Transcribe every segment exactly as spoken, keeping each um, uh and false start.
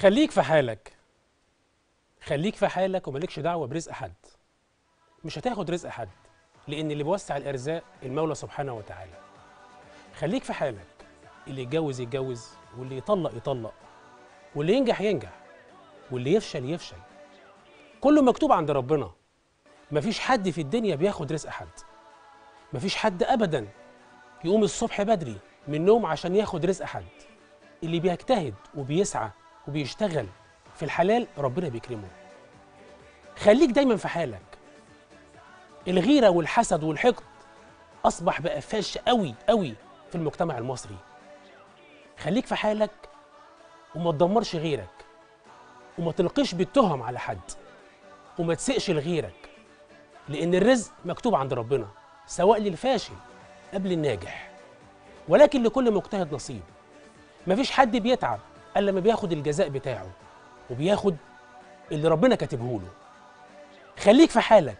خليك في حالك، خليك في حالك ومالكش دعوة برزق حد. مش هتاخد رزق حد، لأن اللي بيوسع الأرزاق المولى سبحانه وتعالى. خليك في حالك، اللي يتجوز يتجوز، واللي يطلق يطلق، واللي ينجح ينجح، واللي يفشل يفشل. كله مكتوب عند ربنا. مفيش حد في الدنيا بياخد رزق حد. مفيش حد أبدا يقوم الصبح بدري من النوم عشان ياخد رزق حد. اللي بيجتهد وبيسعى وبيشتغل في الحلال ربنا بيكرمه. خليك دايما في حالك. الغيرة والحسد والحقد أصبح بقى فاش قوي قوي في المجتمع المصري. خليك في حالك وما تدمرش غيرك، وما تلقيش بالتهم على حد، وما تسقش لغيرك، لأن الرزق مكتوب عند ربنا سواء للفاشل قبل الناجح، ولكن لكل مجتهد نصيب. مفيش حد بيتعب إلا لما بياخد الجزاء بتاعه، وبياخد اللي ربنا كاتبه له. خليك في حالك.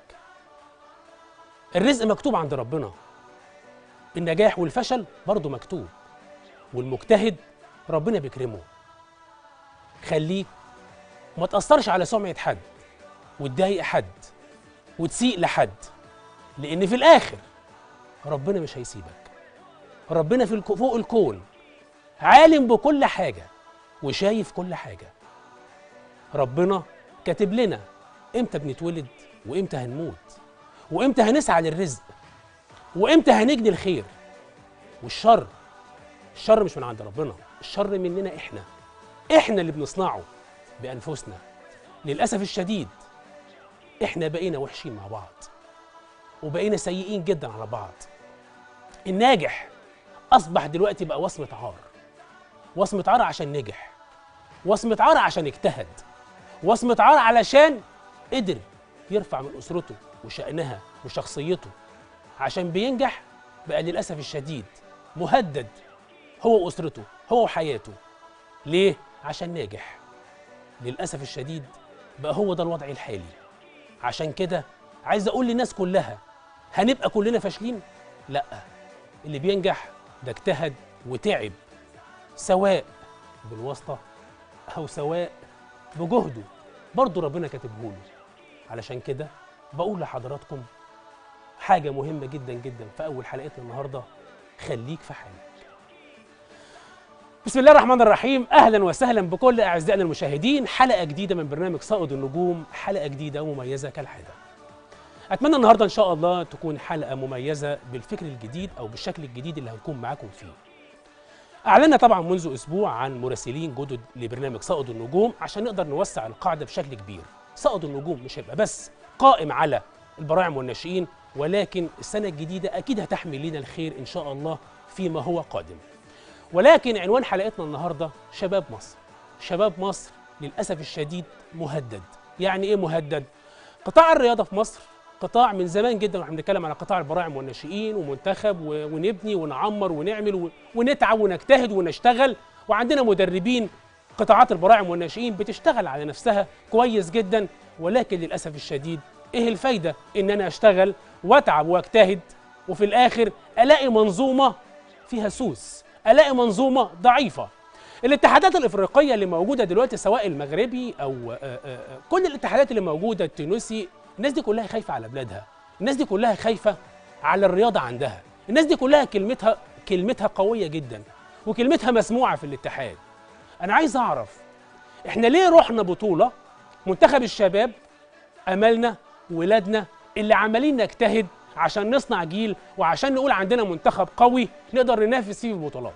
الرزق مكتوب عند ربنا. النجاح والفشل برضه مكتوب، والمجتهد ربنا بيكرمه. خليك وما تأثرش على سمعة حد، وتضايق حد، وتسيء لحد، لأن في الآخر ربنا مش هيسيبك. ربنا في الكو فوق الكون عالم بكل حاجة وشايف كل حاجة. ربنا كاتب لنا امتى بنتولد، وامتى هنموت، وامتى هنسعى للرزق، وامتى هنجني الخير والشر. الشر مش من عند ربنا، الشر مننا احنا. احنا اللي بنصنعه بأنفسنا. للأسف الشديد احنا بقينا وحشين مع بعض، وبقينا سيئين جدا على بعض. الناجح أصبح دلوقتي بقى وصمة عار. وصمة عار عشان نجح، وصمة عار عشان اجتهد، وصمة عار علشان قدر يرفع من أسرته وشأنها وشخصيته. عشان بينجح بقى للأسف الشديد مهدد هو وأسرته، هو وحياته. ليه؟ عشان ناجح. للأسف الشديد بقى هو ده الوضع الحالي. عشان كده عايز أقول للناس كلها، هنبقى كلنا فاشلين؟ لأ، اللي بينجح ده اجتهد وتعب، سواء بالواسطة أو سواء بجهده، برضه ربنا كاتبه له. علشان كده بقول لحضراتكم حاجة مهمة جدا جدا في أول حلقتنا النهاردة: خليك في حالك. بسم الله الرحمن الرحيم. أهلا وسهلا بكل أعزائنا المشاهدين، حلقة جديدة من برنامج صائد النجوم، حلقة جديدة ومميزة كالعادة. أتمنى النهاردة إن شاء الله تكون حلقة مميزة بالفكر الجديد أو بالشكل الجديد اللي هنكون معاكم فيه. أعلنا طبعا منذ أسبوع عن مراسلين جدد لبرنامج صائد النجوم عشان نقدر نوسع القاعدة بشكل كبير. صائد النجوم مش هيبقى بس قائم على البراعم والناشئين، ولكن السنة الجديدة أكيد هتحمل لنا الخير إن شاء الله فيما هو قادم. ولكن عنوان حلقتنا النهاردة شباب مصر. شباب مصر للأسف الشديد مهدد. يعني إيه مهدد؟ قطاع الرياضة في مصر قطاع من زمان جدا واحنا بنتكلم على قطاع البراعم والناشئين ومنتخب ونبني ونعمر ونعمل ونتعب ونجتهد ونشتغل، وعندنا مدربين قطاعات البراعم والناشئين بتشتغل على نفسها كويس جدا. ولكن للأسف الشديد إيه الفايدة إن أنا أشتغل وأتعب وأجتهد وفي الآخر ألاقي منظومة فيها سوس، ألاقي منظومة ضعيفة. الاتحادات الإفريقية اللي موجودة دلوقتي سواء المغربي أو آآ آآ كل الاتحادات اللي موجودة، التونسي، الناس دي كلها خايفة على بلادها، الناس دي كلها خايفة على الرياضة عندها، الناس دي كلها كلمتها كلمتها قوية جدا وكلمتها مسموعة في الاتحاد. أنا عايز أعرف إحنا ليه رحنا بطولة منتخب الشباب، أملنا ولادنا اللي عمالين نجتهد عشان نصنع جيل وعشان نقول عندنا منتخب قوي نقدر ننافس فيه في البطولات.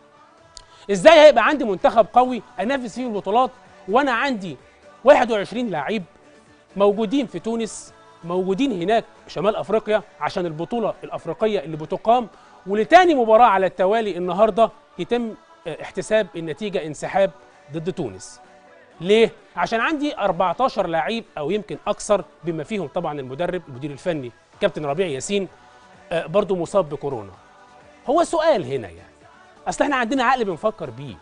إزاي هيبقى عندي منتخب قوي أنافس فيه في البطولات وأنا عندي واحد وعشرين لاعب موجودين في تونس، موجودين هناك شمال أفريقيا عشان البطولة الأفريقية اللي بتقام، ولتاني مباراة على التوالي النهاردة يتم احتساب النتيجة انسحاب ضد تونس. ليه؟ عشان عندي أربعتاشر لاعب أو يمكن أكثر، بما فيهم طبعا المدرب المدير الفني كابتن ربيع ياسين برضو مصاب بكورونا. هو سؤال هنا يعني، أصل احنا عندنا عقل بنفكر بيه.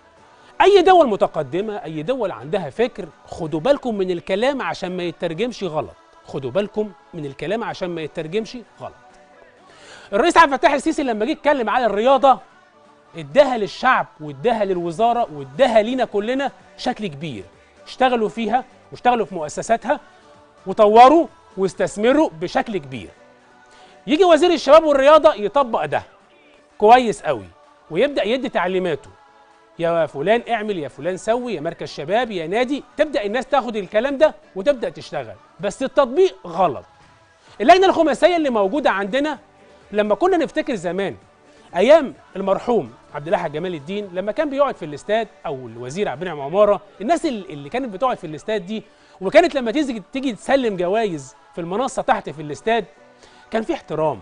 أي دول متقدمة، أي دول عندها فكر، خدوا بالكم من الكلام عشان ما يترجمش غلط، خدوا بالكم من الكلام عشان ما يترجمش غلط. الرئيس عبد الفتاح السيسي لما جه يتكلم على الرياضة اداها للشعب واداها للوزارة واداها لينا كلنا بشكل كبير، اشتغلوا فيها واشتغلوا في مؤسساتها وطوروا واستثمروا بشكل كبير. يجي وزير الشباب والرياضة يطبق ده كويس قوي ويبدأ يدي تعليماته، يا فلان اعمل، يا فلان سوي، يا مركز شباب، يا نادي، تبدأ الناس تاخد الكلام ده وتبدأ تشتغل، بس التطبيق غلط. اللجنة الخماسية اللي موجودة عندنا لما كنا نفتكر زمان ايام المرحوم عبد الأحد جمال الدين لما كان بيقعد في الاستاد، او الوزير عبد المنعم عمارة، الناس اللي كانت بتقعد في الاستاد دي وكانت لما تيجي تيجي تسلم جوائز في المنصة تحت في الاستاد كان في احترام.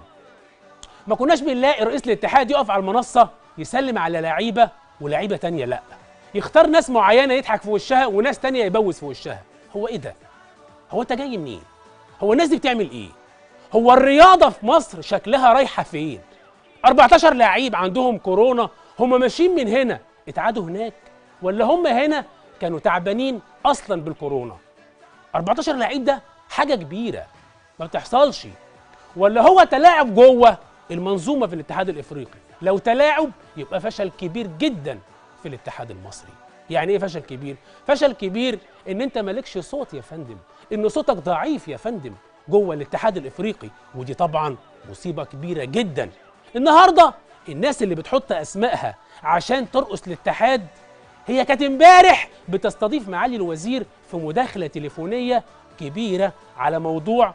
ما كناش بنلاقي رئيس الاتحاد يقف على المنصة يسلم على لعيبة ولعيبة تانية لا، يختار ناس معينة يضحك في وشها وناس تانية يبوس في وشها. هو ايه ده؟ هو انت جاي منين؟ هو الناس دي بتعمل ايه؟ هو الرياضة في مصر شكلها رايحة فين؟ أربعتاشر لعيب عندهم كورونا، هم ماشيين من هنا اتعادوا هناك، ولا هم هنا كانوا تعبانين اصلا بالكورونا؟ أربعتاشر لعيب ده حاجة كبيرة ما بتحصلش، ولا هو تلاعب جوه المنظومة في الاتحاد الافريقي؟ لو تلاعب يبقى فشل كبير جدا في الاتحاد المصري. يعني ايه فشل كبير؟ فشل كبير ان انت مالكش صوت يا فندم، ان صوتك ضعيف يا فندم جوه الاتحاد الافريقي، ودي طبعا مصيبة كبيرة جدا. النهارده الناس اللي بتحط اسمائها عشان ترقص الاتحاد هي كانت امبارح بتستضيف معالي الوزير في مداخلة تليفونية كبيرة على موضوع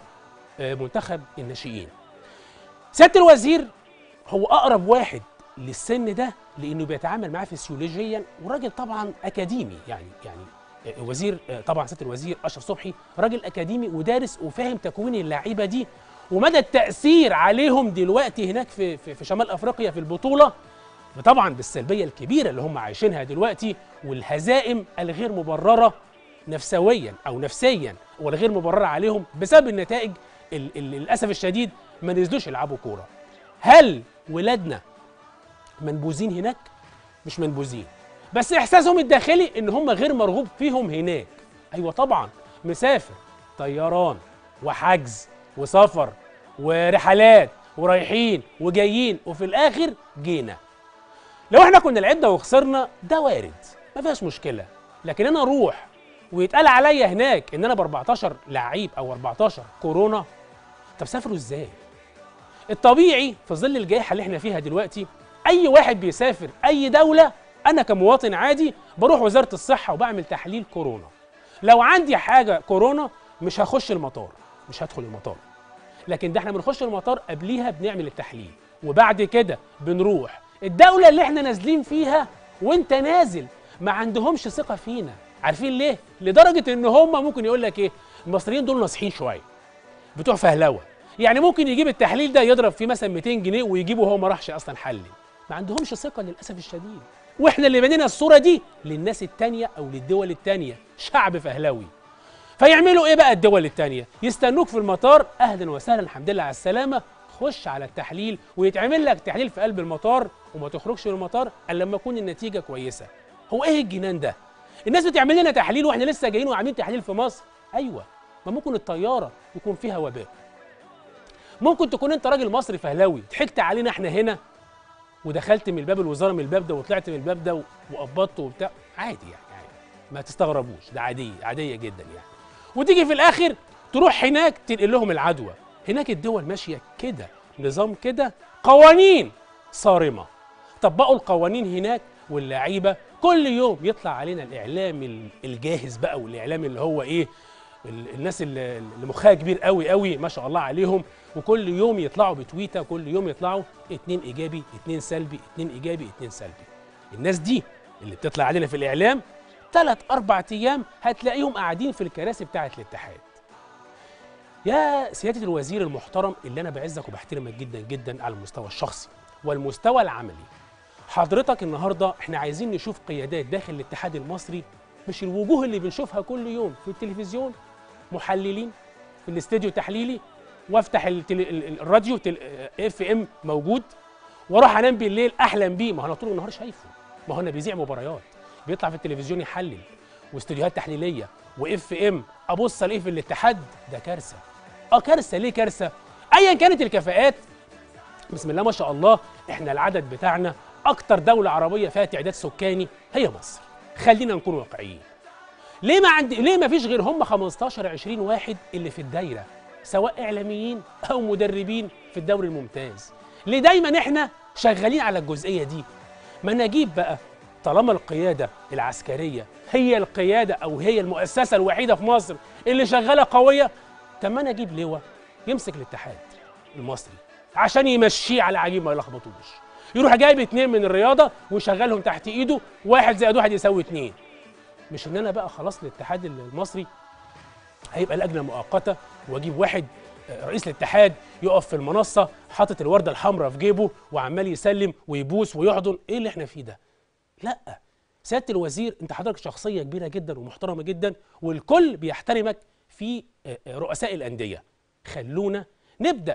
منتخب الناشئين. سيادة الوزير هو أقرب واحد للسن ده لأنه بيتعامل معاه فسيولوجيا، وراجل طبعا أكاديمي، يعني يعني وزير طبعا سيادة الوزير أشرف صبحي راجل أكاديمي ودارس وفاهم تكوين اللعيبة دي ومدى التأثير عليهم دلوقتي هناك في في, في شمال أفريقيا في البطولة، طبعا بالسلبية الكبيرة اللي هم عايشينها دلوقتي والهزائم الغير مبررة نفسويا أو نفسيا والغير مبررة عليهم بسبب النتائج للأسف الشديد ما نزلوش يلعبوا كورة. هل ولادنا منبوذين هناك؟ مش منبوذين، بس إحساسهم الداخلي إن هم غير مرغوب فيهم هناك. أيوة طبعا، مسافر طيران وحجز وسفر ورحلات ورايحين وجايين وفي الآخر جينا. لو احنا كنا لعبنا وخسرنا ده وارد، ما فيهاش مشكلة، لكن أنا أروح ويتقال عليا هناك إن أنا ب أربعتاشر لعيب أو أربعتاشر كورونا، طب سافروا إزاي؟ الطبيعي في ظل الجائحة اللي احنا فيها دلوقتي أي واحد بيسافر أي دولة، أنا كمواطن عادي بروح وزارة الصحة وبعمل تحليل كورونا. لو عندي حاجة كورونا مش هخش المطار، مش هدخل المطار، لكن ده احنا بنخش المطار قبليها بنعمل التحليل وبعد كده بنروح الدولة اللي احنا نازلين فيها. وانت نازل ما عندهمش ثقة فينا، عارفين ليه؟ لدرجة ان هم ممكن يقول لك ايه، المصريين دول ناصحين شوية بتوع فهلوة، يعني ممكن يجيب التحليل ده يضرب فيه مثلا مئتين جنيه ويجيبه هو ما راحش اصلا حلل. ما عندهمش ثقة للأسف الشديد، واحنا اللي بنينا الصورة دي للناس التانية او للدول التانية، شعب فهلوي. فيعملوا ايه بقى الدول التانية؟ يستنوك في المطار، اهلا وسهلا الحمد لله على السلامة، خش على التحليل ويتعمل لك تحليل في قلب المطار وما تخرجش من المطار الا لما تكون النتيجة كويسة. هو ايه الجنان ده؟ الناس بتعمل لنا تحليل واحنا لسه جايين وعاملين تحليل في مصر. ايوه، ما ممكن الطيارة يكون فيها وباء، ممكن تكون انت راجل مصري فهلاوي ضحكت علينا احنا هنا ودخلت من الباب الوزارة من الباب ده وطلعت من الباب ده وقبضت وبتاع، عادي يعني، عادي ما تستغربوش، ده عادية عادية جدا يعني. وتيجي في الاخر تروح هناك تنقل لهم العدوى. هناك الدول ماشيه كده، نظام كده، قوانين صارمه، طبقوا القوانين هناك. واللعيبه كل يوم يطلع علينا الاعلام الجاهز بقى، والاعلام اللي هو ايه، الناس اللي مخها كبير قوي قوي ما شاء الله عليهم، وكل يوم يطلعوا بتويته، كل يوم يطلعوا اتنين ايجابي اتنين سلبي اتنين ايجابي اتنين سلبي. الناس دي اللي بتطلع علينا في الاعلام ثلاث أربع أيام هتلاقيهم قاعدين في الكراسي بتاعة الاتحاد. يا سيادة الوزير المحترم اللي أنا بعزك وبحترمك جدا جدا على المستوى الشخصي والمستوى العملي، حضرتك النهارده احنا عايزين نشوف قيادات داخل الاتحاد المصري، مش الوجوه اللي بنشوفها كل يوم في التلفزيون، محللين في الاستوديو تحليلي، وافتح الراديو اف ام موجود، واروح انام بالليل احلم بيه. ما هو انا طول النهار شايفه، ما هو انا بيذيع مباريات، بيطلع في التلفزيون يحلل، واستوديوهات تحليليه واف ام، ابص الاقيه في الاتحاد. ده كارثه. اه كارثه. ليه كارثه؟ ايا كانت الكفاءات، بسم الله ما شاء الله، احنا العدد بتاعنا اكتر دوله عربيه فيها تعداد سكاني هي مصر، خلينا نكون واقعيين. ليه ما عندي ليه ما فيش غير هم خمستاشر عشرين واحد اللي في الدايره، سواء اعلاميين او مدربين في الدوري الممتاز؟ ليه دايما احنا شغالين على الجزئيه دي؟ ما نجيب بقى، طالما القياده العسكريه هي القياده او هي المؤسسه الوحيده في مصر اللي شغاله قويه، طب ما انا اجيب لواء يمسك الاتحاد المصري عشان يمشيه على عجيب ما يلخبطوش، يروح جايب اتنين من الرياضه ويشغلهم تحت ايده، واحد زائد واحد يساوي اتنين. مش ان انا بقى خلاص الاتحاد المصري هيبقى لجنه مؤقته واجيب واحد رئيس الاتحاد يقف في المنصه حاطط الورده الحمراء في جيبه وعمال يسلم ويبوس ويحضن. ايه اللي احنا فيه ده؟ لا، سياده الوزير انت حضرتك شخصيه كبيره جدا ومحترمه جدا والكل بيحترمك في رؤساء الانديه. خلونا نبدا،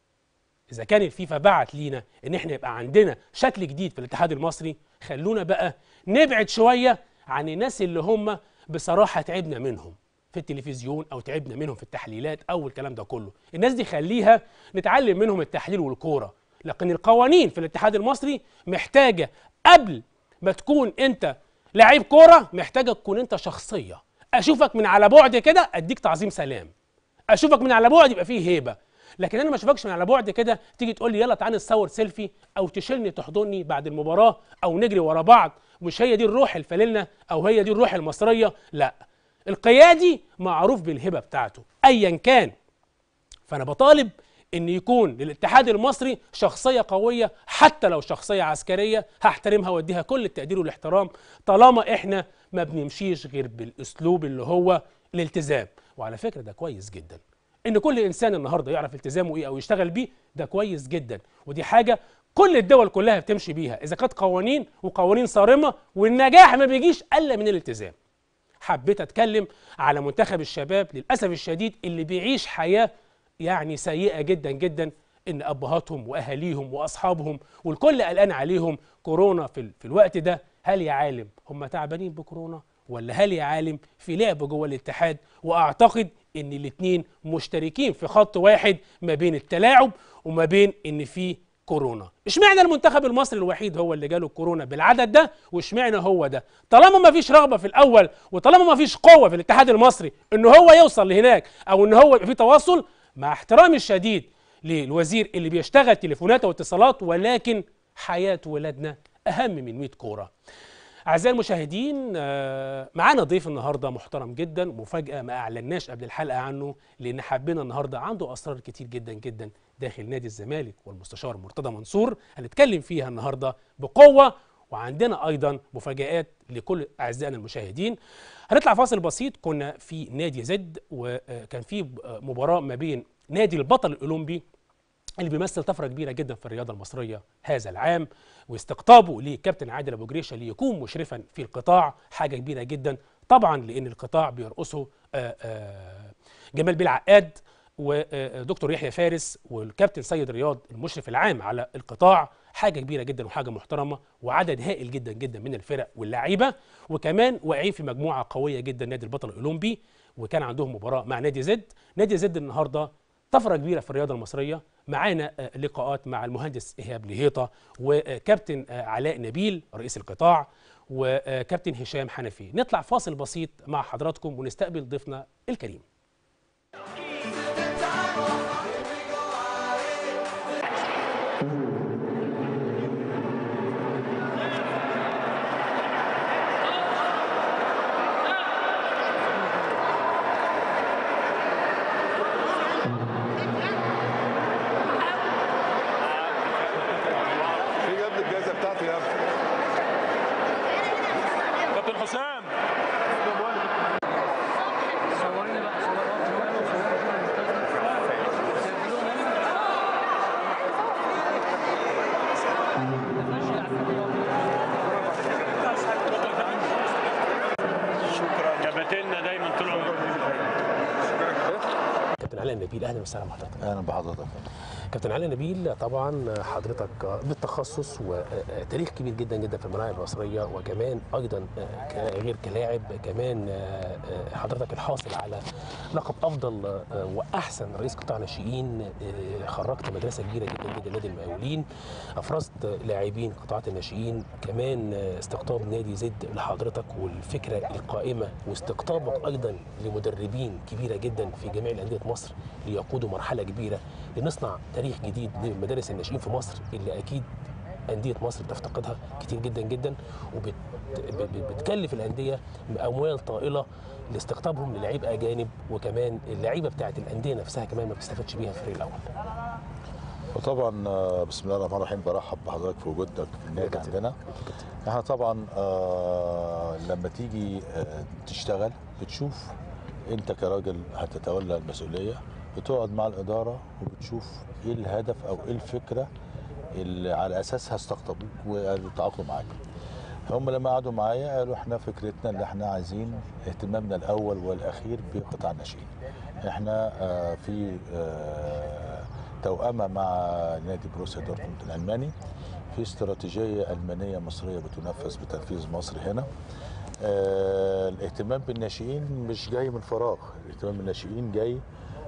اذا كان الفيفا بعت لينا ان احنا يبقى عندنا شكل جديد في الاتحاد المصري، خلونا بقى نبعد شويه عن الناس اللي هم بصراحه تعبنا منهم في التلفزيون او تعبنا منهم في التحليلات او الكلام ده كله. الناس دي خليها نتعلم منهم التحليل والكوره، لكن القوانين في الاتحاد المصري محتاجه قبل ما تكون انت لعيب كوره، محتاجه تكون انت شخصيه. اشوفك من على بعد كده اديك تعظيم سلام، اشوفك من على بعد يبقى فيه هيبه، لكن انا ما اشوفكش من على بعد كده تيجي تقول لي يلا تعالى نتصور سيلفي او تشيلني تحضني بعد المباراه او نجري ورا بعض. مش هي دي الروح الفللنا او هي دي الروح المصريه. لا، القيادي معروف بالهبه بتاعته ايا كان. فانا بطالب ان يكون للاتحاد المصري شخصيه قويه، حتى لو شخصيه عسكريه هحترمها واديها كل التقدير والاحترام، طالما احنا ما بنمشيش غير بالاسلوب اللي هو الالتزام. وعلى فكره ده كويس جدا ان كل انسان النهارده يعرف التزامه ايه او يشتغل بيه، ده كويس جدا، ودي حاجه كل الدول كلها بتمشي بيها اذا كانت قوانين وقوانين صارمه، والنجاح ما بيجيش الا من الالتزام. حبيت اتكلم على منتخب الشباب للاسف الشديد اللي بيعيش حياه يعني سيئه جدا جدا، ان ابهاتهم واهاليهم واصحابهم والكل قلقان عليهم كورونا في, في الوقت ده. هل يا عالم هم تعبانين بكورونا ولا هل يا عالم في لعب جوه الاتحاد؟ واعتقد ان الاثنين مشتركين في خط واحد ما بين التلاعب وما بين ان في كورونا. اشمعنى المنتخب المصري الوحيد هو اللي جاله كورونا بالعدد ده، واشمعنى هو ده؟ طالما ما فيش رغبه في الاول وطالما ما فيش قوه في الاتحاد المصري ان هو يوصل لهناك او ان هو يبقى في تواصل، مع احترامي الشديد للوزير اللي بيشتغل تليفونات واتصالات، ولكن حياه ولادنا اهم من مية كوره. أعزائي المشاهدين، معانا ضيف النهارده محترم جدا، مفاجأة ما أعلناش قبل الحلقة عنه، لأن حبينا النهارده عنده أسرار كتير جدا جدا داخل نادي الزمالك، والمستشار مرتضى منصور هنتكلم فيها النهارده بقوة، وعندنا أيضا مفاجآت لكل أعزائنا المشاهدين. هنطلع فاصل بسيط. كنا في نادي زد وكان في مباراة ما بين نادي البطل الأولمبي اللي بيمثل طفره كبيره جدا في الرياضه المصريه هذا العام، واستقطابه لكابتن عادل ابو جريشه ليكون مشرفا في القطاع، حاجه كبيره جدا طبعا، لان القطاع بيرقصه جمال بيه العقاد ودكتور يحيى فارس والكابتن سيد رياض المشرف العام على القطاع. حاجه كبيره جدا وحاجه محترمه، وعدد هائل جدا جدا من الفرق واللعيبه، وكمان واقعين في مجموعه قويه جدا نادي البطل الاولمبي، وكان عندهم مباراه مع نادي زد. نادي زد النهارده طفره كبيره في الرياضه المصريه. معانا لقاءات مع المهندس ايهاب لهيطه وكابتن علاء نبيل رئيس القطاع وكابتن هشام حنفي. نطلع فاصل بسيط مع حضراتكم ونستقبل ضيفنا الكريم. اهلا وسهلا بحضرتك. اهلا بحضرتك. كابتن علي نبيل، طبعا حضرتك بالتخصص وتاريخ كبير جدا جدا في الملاعب المصريه، وكمان ايضا غير كلاعب كمان حضرتك الحاصل على لقب افضل واحسن رئيس قطاع ناشئين. خرجت مدرسه كبيره جدا جدا نادي المقاولين، افرزت لاعبين قطاعات الناشئين، كمان استقطاب نادي زد لحضرتك والفكره القائمه واستقطابك ايضا لمدربين كبيره جدا في جميع الانديه مصر ليقودوا مرحله كبيره لنصنع تاريخ جديد لمدارس الناشئين في مصر اللي اكيد انديه مصر بتفتقدها كتير جدا جدا، وبتكلف الانديه باموال طائله لاستقطابهم للاعيبه اجانب، وكمان اللعيبه بتاعت الانديه نفسها كمان ما بتستفادش بيها في الفريق الاول. وطبعا بسم الله الرحمن الرحيم برحب بحضرتك في وجودك في النادي عندنا. احنا طبعا آه لما تيجي آه تشتغل بتشوف انت كراجل هتتولى المسؤوليه، بتقعد مع الاداره وبتشوف ايه الهدف او ايه الفكره اللي على اساسها استقطبوك وتعاقدوا معاك. هم لما قعدوا معايا قالوا احنا فكرتنا اللي احنا عايزين اهتمامنا الاول والاخير بقطاع الناشئين. احنا آه في آه توأمة مع نادي بروسيا دورتموند الالماني في استراتيجيه المانيه مصريه بتنفذ بتنفيذ مصر هنا. آه الاهتمام بالناشئين مش جاي من فراغ، الاهتمام بالناشئين جاي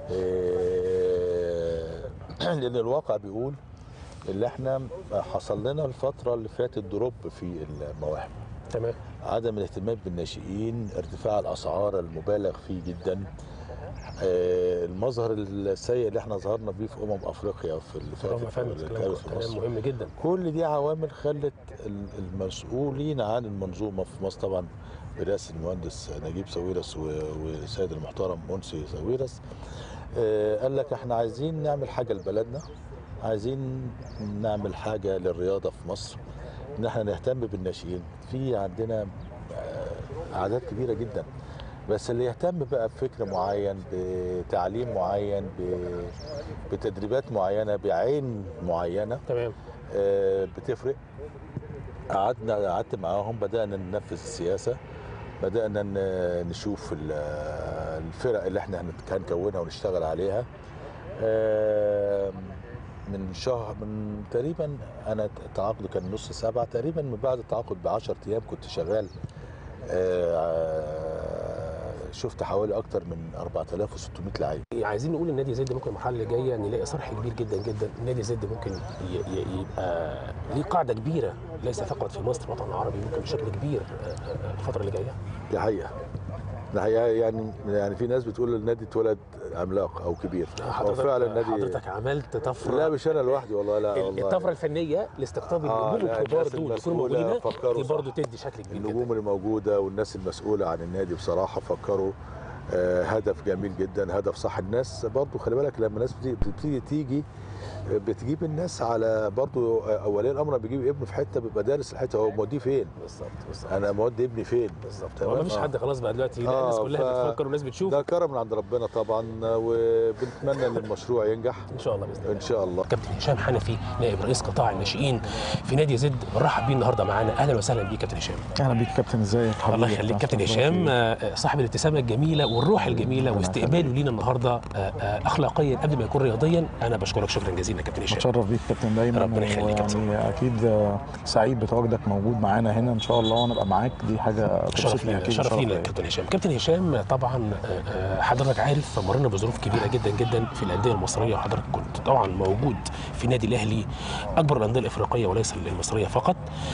آه لان الواقع بيقول اللي احنا حصل لنا الفتره اللي فاتت دروب في المواهب. تمام. عدم الاهتمام بالناشئين، ارتفاع الاسعار المبالغ فيه جدا، آه المظهر السيء اللي احنا ظهرنا بيه في امم افريقيا في اللي فاتت كلام مهم جدا. كل دي عوامل خلت المسؤولين عن المنظومه في مصر، طبعا برئاسه المهندس نجيب ساويرس والسيد المحترم منسي ساويرس، آه قال لك احنا عايزين نعمل حاجه لبلدنا، عايزين نعمل حاجه للرياضه في مصر، ان احنا نهتم بالناشئين. في عندنا اعداد كبيره جدا، بس اللي يهتم بقى بفكر معين، بتعليم معين، بتدريبات معينه، بعين معينه، تمام، بتفرق. قعدنا قعدت معاهم، بدانا ننفذ السياسه، بدانا نشوف الفرق اللي احنا هنكونها ونشتغل عليها. من شهر من تقريبا انا التعاقد كان نص سبعه تقريبا، من بعد التعاقد ب عشرة ايام كنت شغال. شفت حوالي اكتر من أربعة آلاف وستمائة لعيب. عايزين نقول النادي زد ممكن المرحله اللي جايه نلاقي صرح كبير جدا جدا. النادي زد ممكن يبقى ليه قاعده كبيره ليس فقط في مصر، الوطن العربي، ممكن بشكل كبير الفتره اللي جايه. دي حقيقه، دي حقيقه. يعني يعني في ناس بتقول النادي اتولد عملاق او كبير. هو فعلا النادي حضرتك عملت طفره. لا مش انا لوحدي والله، لا والله. الطفره الفنيه لاستقطاب النجوم الكبار دول يكونوا موجودين دي برضه تدي شكل كبير. النجوم اللي موجوده والناس المسؤوله عن النادي بصراحه فكروا آه هدف جميل جدا، هدف صح. الناس برضه خلي بالك لما الناس بتبتدي تيجي بتجيب الناس على برضه ولي الامر بيجيب ابنه في حته بيبقى دارس الحته هو موديه فين بالظبط. بالظبط انا مودي ابني فين بالظبط. ما فيش حد خلاص بقى دلوقتي آه الناس كلها ف... بتفكر والناس بتشوف. ده كرم من عند ربنا طبعا، وبنتمنى ان المشروع ينجح ان شاء الله باذن الله. ان شاء الله. كابتن هشام حنفي نائب رئيس قطاع الناشئين في نادي زد، بنرحب بيه النهارده معانا. اهلا وسهلا بيك كابتن هشام. اهلا بيك كابتن، ازيك حضرتك؟ الله يخليك كابتن هشام، صاحب الابتسامه الجميله والروح الجميله واستقباله لينا النهارده اخلاقيا قبل ما يكون رياضيا. انا بشكرك شكرا جزيلا كابتن هشام. متشرف بيك كابتن دايما، ربنا يخليك. يعني اكيد سعيد بتواجدك موجود معانا هنا ان شاء الله، ونبقى معاك، دي حاجه شرف لينا. شرف لينا كابتن هشام. كابتن هشام طبعا حضرتك عارف مرينا بظروف كبيره جدا جدا في الانديه المصريه، وحضرتك كنت طبعا موجود في النادي الاهلي اكبر الانديه الافريقيه وليس المصريه فقط.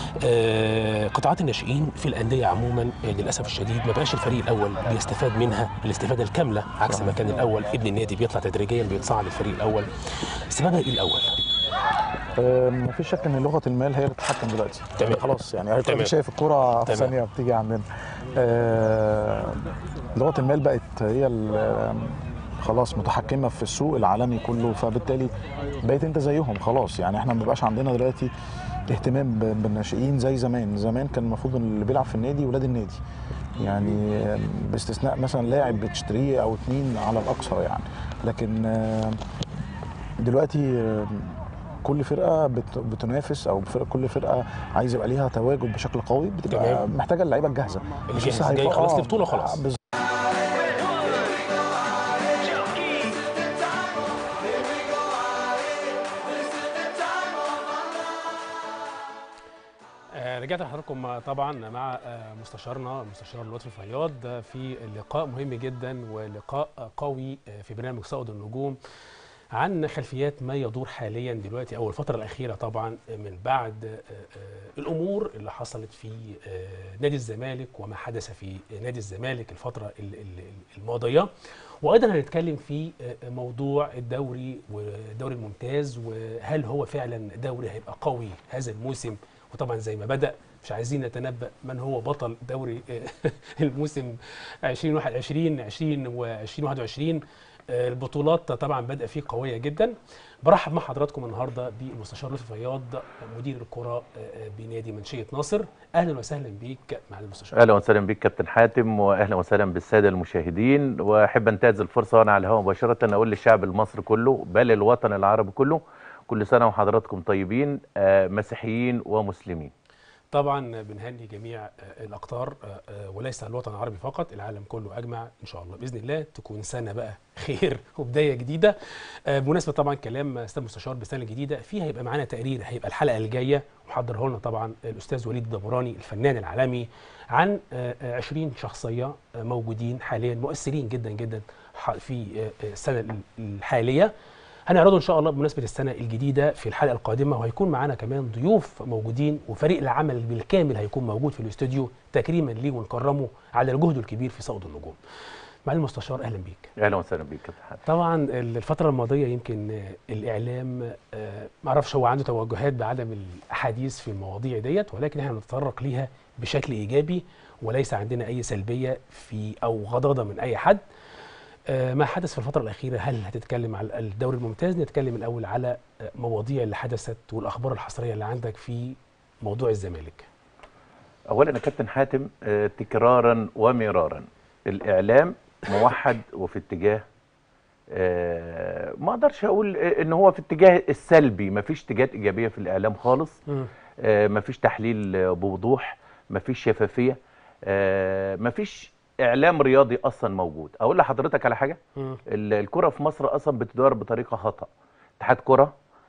قطاعات الناشئين في الانديه عموما للاسف الشديد ما بقاش الفريق الاول بيستفاد منها الاستفاده الكامله، عكس ما كان الاول. ابن النادي بيطلع تدريجيا بيتصعد للفريق الاول. سببها ايه الاول؟ ما فيش شك ان لغه المال هي اللي بتتحكم دلوقتي. تمام. خلاص يعني انت شايف الكوره في ثانيه بتيجي عندنا. آه لغه المال بقت هي خلاص متحكمه في السوق العالمي كله، فبالتالي بقيت انت زيهم خلاص. يعني احنا ما بقاش عندنا دلوقتي اهتمام بالناشئين زي زمان. زمان كان المفروض اللي بيلعب في النادي ولاد النادي، يعني باستثناء مثلا لاعب بتشتريه او اتنين على الاقصى يعني. لكن دلوقتي كل فرقه بتنافس، او كل فرقه عايز يبقى ليها تواجد بشكل قوي، بتبقى محتاجه اللعيبه الجاهزه مش لسه جاي خلاص لبطوله خلاص. آه، رجعت لحضراتكم طبعا مع آه، مستشارنا المستشار لطفي فياض في لقاء مهم جدا ولقاء قوي آه، في برنامج صائد النجوم عن خلفيات ما يدور حاليا دلوقتي او الفتره الاخيره طبعا من بعد آه، آه، الامور اللي حصلت في آه، نادي الزمالك وما حدث في نادي الزمالك الفتره ال- ال- الماضيه. وايضا هنتكلم في آه، موضوع الدوري والدوري الممتاز، وهل هو فعلا دوري هيبقى قوي هذا الموسم. وطبعا زي ما بدأ مش عايزين نتنبأ من هو بطل دوري الموسم ألفين وواحد وعشرين ألفين وواحد وعشرين. البطولات طبعا بدأ فيه قوية جدا. برحب مع حضراتكم النهارده بالمستشار لطفي فياض مدير الكرة بنادي منشية ناصر. اهلا وسهلا بيك مع المستشار. اهلا وسهلا بيك كابتن حاتم، واهلا وسهلا بالساده المشاهدين. واحب انتهز الفرصه وانا على الهواء مباشره اقول للشعب المصري كله بل الوطن العربي كله كل سنه وحضراتكم طيبين، مسيحيين ومسلمين. طبعا بنهني جميع الاقطار وليس الوطن العربي فقط، العالم كله اجمع ان شاء الله باذن الله تكون سنه بقى خير وبدايه جديده. بمناسبه طبعا كلام استاذ مستشار بالسنه الجديده، فيها هيبقى معانا تقرير هيبقى الحلقه الجايه محضره لنا طبعا الاستاذ وليد الدبراني الفنان العالمي عن عشرين شخصيه موجودين حاليا مؤثرين جدا جدا في السنه الحاليه. هنعرضه ان شاء الله بمناسبه السنه الجديده في الحلقه القادمه، وهيكون معانا كمان ضيوف موجودين وفريق العمل بالكامل هيكون موجود في الاستوديو تكريما ليه ونكرمه على الجهد الكبير في صائد النجوم. معالي المستشار اهلا بيك. اهلا وسهلا بيك كابتن حاتم. طبعا الفتره الماضيه يمكن الاعلام ما اعرفش هو عنده توجهات بعدم الحديث في المواضيع ديت، ولكن احنا نتطرق ليها بشكل ايجابي وليس عندنا اي سلبيه في او غضاضه من اي حد. ما حدث في الفترة الأخيرة، هل هتتكلم على الدوري الممتاز؟ نتكلم الأول على مواضيع اللي حدثت والأخبار الحصرية اللي عندك في موضوع الزمالك. أولا يا كابتن حاتم، تكرارا ومرارا الإعلام موحد وفي اتجاه، ما أقدرش أقول إن هو في اتجاه السلبي، ما فيش اتجاهات إيجابية في الإعلام خالص، ما فيش تحليل بوضوح، ما فيش شفافية، ما فيش اعلام رياضي اصلا موجود. اقول لحضرتك على حاجه، الكره في مصر اصلا بتدار بطريقه خطا. اتحاد كره،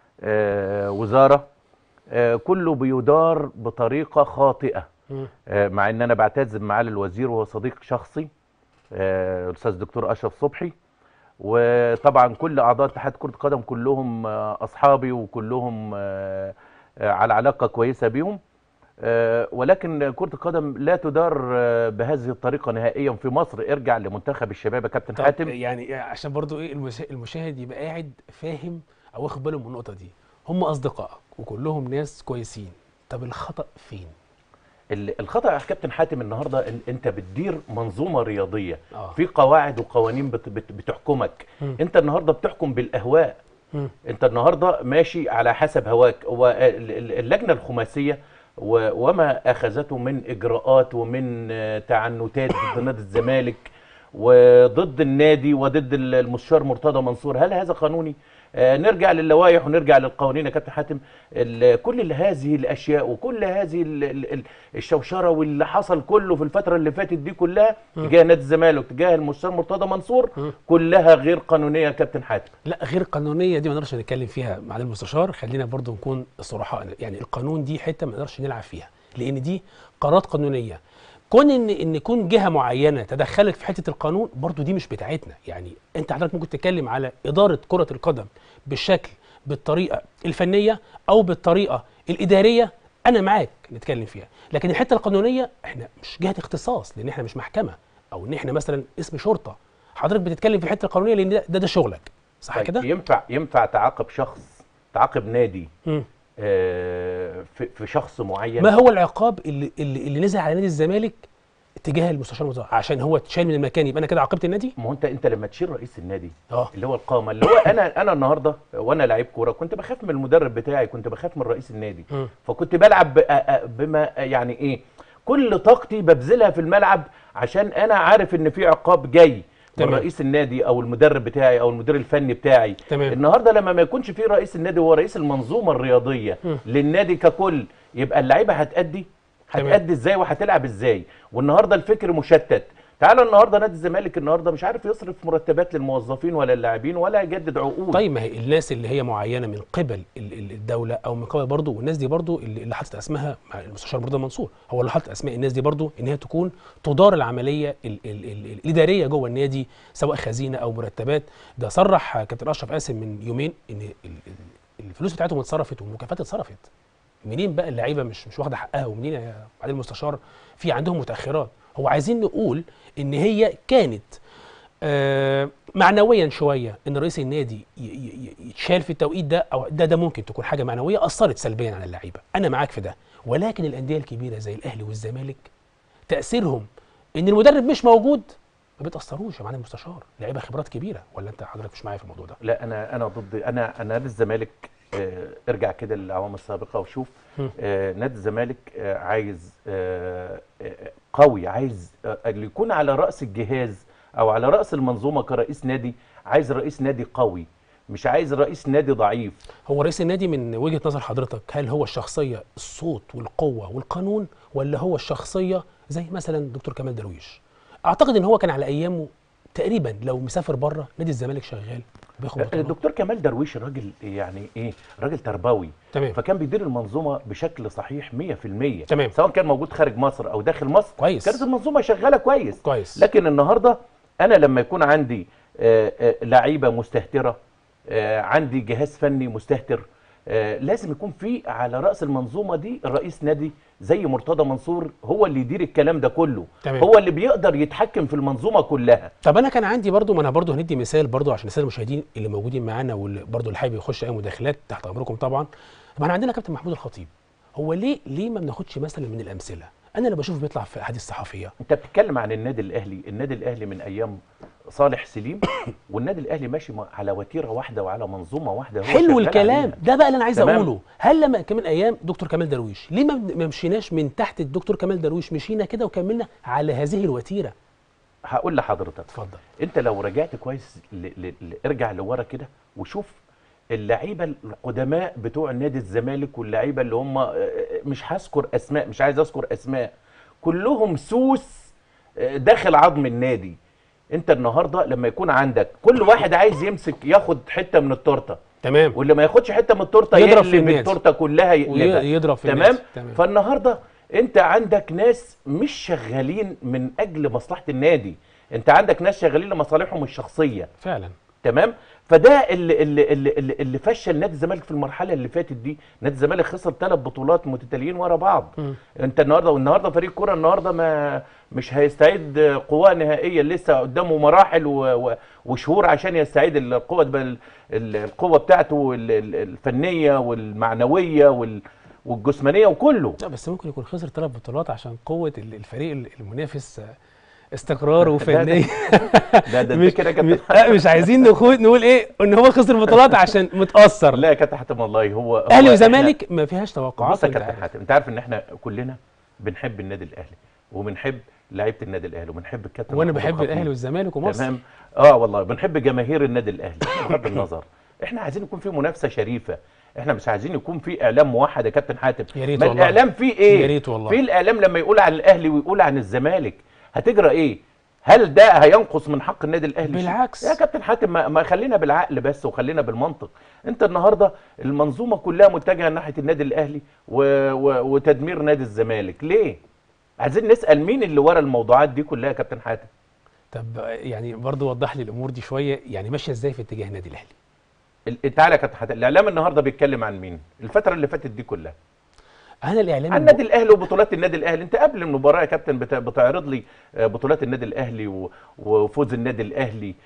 آه، وزاره، آه، كله بيدار بطريقه خاطئه. آه، مع ان انا بعتز بمعالي الوزير وهو صديق شخصي آه، الاستاذ دكتور اشرف صبحي، وطبعا كل اعضاء اتحاد كره القدم كلهم آه، اصحابي وكلهم آه، آه، على علاقه كويسه بيهم. أه ولكن كرة القدم لا تدار أه بهذه الطريقة نهائيا في مصر. ارجع لمنتخب الشباب يا كابتن حاتم. يعني عشان برضو ايه المشاهد يبقى قاعد فاهم او واخد باله من النقطة دي، هم اصدقائك وكلهم ناس كويسين، طب الخطأ فين؟ الخطأ يا كابتن حاتم النهارده انت بتدير منظومة رياضية آه. في قواعد وقوانين بت بت بتحكمك. م. انت النهارده بتحكم بالاهواء. م. انت النهارده ماشي على حسب هواك. واللجنة الخماسية وما أخذته من إجراءات ومن تعنتات ضد نادي الزمالك وضد النادي وضد المستشار مرتضى منصور، هل هذا قانوني؟ آه نرجع للوائح ونرجع للقوانين يا كابتن حاتم. كل هذه الأشياء وكل هذه الشوشرة واللي حصل كله في الفترة اللي فاتت دي كلها تجاه نادي الزمالك وتجاه المستشار مرتضى منصور كلها غير قانونية يا كابتن حاتم. لا غير قانونية دي ما نقدرش نتكلم فيها مع المستشار، خلينا برضو نكون صراحة. يعني القانون دي حتة ما نقدرش نلعب فيها لأن دي قرارات قانونية. كون ان ان يكون جهه معينه تدخلت في حته القانون برضو دي مش بتاعتنا. يعني انت حضرتك ممكن تتكلم على اداره كره القدم بالشكل بالطريقه الفنيه او بالطريقه الاداريه، انا معاك نتكلم فيها، لكن الحته القانونيه احنا مش جهه اختصاص لان احنا مش محكمه او ان احنا مثلا اسم شرطه. حضرتك بتتكلم في الحته القانونيه لان ده ده, ده شغلك، صح كده؟ طيب ينفع ينفع تعاقب شخص، تعاقب نادي م. آه في, في شخص معين؟ ما هو العقاب اللي اللي, اللي نزل على نادي الزمالك تجاه المستشار مرتضى عشان هو اتشال من المكان يبقى انا كده عاقبت النادي؟ ما هو انت انت لما تشيل رئيس النادي اه اللي هو القامه اللي هو انا انا النهارده وانا لعيب كوره كنت بخاف من المدرب بتاعي، كنت بخاف من رئيس النادي. م. فكنت بلعب بما يعني ايه كل طاقتي ببذلها في الملعب عشان انا عارف ان في عقاب جاي من رئيس النادي او المدرب بتاعي او المدير الفني بتاعي. تمام. النهارده لما ما يكونش في رئيس النادي هو رئيس المنظومه الرياضيه م. للنادي ككل، يبقى اللعيبه هتأدي هتأدي ازاي وهتلعب ازاي؟ والنهارده الفكر مشتت تعالوا النهارده نادي الزمالك النهارده مش عارف يصرف مرتبات للموظفين ولا اللاعبين ولا يجدد عقود. طيب ما هي الناس اللي هي معينه من قبل الدوله او من قبل برضه، والناس دي برضه اللي حاطط اسمها مع المستشار مرتضى منصور هو اللي حاطط اسماء الناس دي برضه ان هي تكون تدار العمليه ال ال ال الاداريه جوه النادي سواء خزينه او مرتبات. ده صرح كابتن اشرف قاسم من يومين ان الفلوس بتاعتهم اتصرفت والمكافآت اتصرفت. منين بقى اللعيبه مش مش واخده حقها، ومنين يا معالي المستشار في عندهم متاخرات؟ هو عايزين نقول ان هي كانت آه معنويا شويه ان رئيس النادي يتشال في التوقيت ده، او ده ده ممكن تكون حاجه معنويه اثرت سلبيا على اللعيبه، انا معاك في ده. ولكن الانديه الكبيره زي الاهلي والزمالك تاثيرهم ان المدرب مش موجود ما بيتاثروش يا معالي المستشار، لعيبه خبرات كبيره. ولا انت حضرتك مش معايا في الموضوع ده؟ لا انا انا ضد. انا انا نادي الزمالك آه ارجع كده للاعوام السابقه وشوف آه نادي الزمالك آه عايز آه آه قوي، عايز آه اللي يكون على راس الجهاز او على راس المنظومه كرئيس نادي، عايز رئيس نادي قوي، مش عايز رئيس نادي ضعيف. هو رئيس النادي من وجهه نظر حضرتك هل هو الشخصيه الصوت والقوه والقانون، ولا هو الشخصيه زي مثلا دكتور كمال درويش؟ اعتقد ان هو كان على ايامه تقريبا لو مسافر بره نادي الزمالك شغال بياخد بطولات. الدكتور كمال درويش راجل يعني ايه، راجل تربوي تمام، فكان بيدير المنظومه بشكل صحيح مية في المية تمام، سواء كان موجود خارج مصر او داخل مصر كويس، كانت المنظومه شغاله كويس كويس. لكن النهارده انا لما يكون عندي آآ آآ لعيبه مستهتره، عندي جهاز فني مستهتر، لازم يكون في على راس المنظومه دي رئيس نادي زي مرتضى منصور هو اللي يدير الكلام ده كله. تمام. هو اللي بيقدر يتحكم في المنظومه كلها. طب انا كان عندي برضو، ما انا برضو هندي مثال برضو عشان الساده المشاهدين اللي موجودين معانا واللي برضو اللي حابب يخش اي مداخلات تحت امركم طبعا. طب احنا عندنا كابتن محمود الخطيب، هو ليه ليه ما بناخدش مثلا من الامثله؟ انا اللي بشوفه بيطلع في احاديث صحفيه. انت بتتكلم عن النادي الاهلي، النادي الاهلي من ايام صالح سليم والنادي الاهلي ماشي على وتيره واحده وعلى منظومه واحده. حلو الكلام عليها. ده بقى اللي انا عايز تمام. اقوله. هل لما كمان ايام دكتور كمال درويش ليه ما مشيناش من تحت الدكتور كمال درويش، مشينا كده وكملنا على هذه الوتيره؟ هقول لحضرتك اتفضل. انت لو رجعت كويس ل... ل... ل... ارجع لورا كده وشوف اللعيبه القدماء بتوع نادي الزمالك واللعيبه اللي هم مش هذكر اسماء، مش عايز اذكر اسماء، كلهم سوس داخل عظم النادي. انت النهارده لما يكون عندك كل واحد عايز يمسك ياخد حته من التورته، تمام، واللي ما ياخدش حته من التورته يضرب في يقلب الناس، التورته كلها يقلبها، يضرب في تمام؟ الناس. تمام. فالنهارده انت عندك ناس مش شغالين من اجل مصلحه النادي، انت عندك ناس شغالين لمصالحهم الشخصيه فعلا، تمام. فده اللي اللي اللي, اللي فشل نادي الزمالك في المرحله اللي فاتت دي. نادي الزمالك خسر ثلاث بطولات متتاليين ورا بعض. م. انت النهارده والنهارده فريق كوره النهارده ما مش هيستعيد قوه نهائيه، لسه قدامه مراحل و و وشهور عشان يستعيد القوه القوه بتاعته الفنيه والمعنويه وال والجسمانيه وكله. لا بس ممكن يكون خسر ثلاث بطولات عشان قوه الفريق المنافس استقرار وفنيه. ده ده مش كده كابتن، مش عايزين نقول نقول ايه ان هو خسر بطولات عشان متاثر. لا يا كابتن حاتم والله هو اهلي وزمالك ما فيهاش توقعات. بص يا كابتن حاتم، انت عارف ان احنا كلنا بنحب النادي الاهلي وبنحب لعيبه النادي الاهلي وبنحب الكابتن، وانا بحب الاهلي والزمالك ومصر. تمام. اه والله بنحب جماهير النادي الاهلي بغض النظر. احنا عايزين يكون في منافسه شريفه، احنا مش عايزين يكون في اعلام موحد يا كابتن حاتم. يا ريت ما والله. الاعلام فيه ايه؟ يا ريت والله. في الاعلام لما يقول عن الاهلي ويقول عن الزمالك هتجرى ايه؟ هل ده هينقص من حق النادي الاهلي؟ بالعكس يا كابتن حاتم، ما, ما خلينا بالعقل بس وخلينا بالمنطق. انت النهارده المنظومه كلها متجهه ناحيه النادي الاهلي و... و... وتدمير نادي الزمالك، ليه؟ عايزين نسال مين اللي ورا الموضوعات دي كلها يا كابتن حاتم. طب يعني برضه وضح لي الامور دي شويه، يعني ماشيه ازاي في اتجاه النادي الاهلي؟ تعالى يا كابتن حاتم، الاعلام النهارده بيتكلم عن مين؟ الفتره اللي فاتت دي كلها انا الاعلام عن النادي الاهلي وبطولات النادي الاهلي. انت قبل المباراه يا كابتن بتعرض لي بطولات النادي الاهلي وفوز النادي الاهلي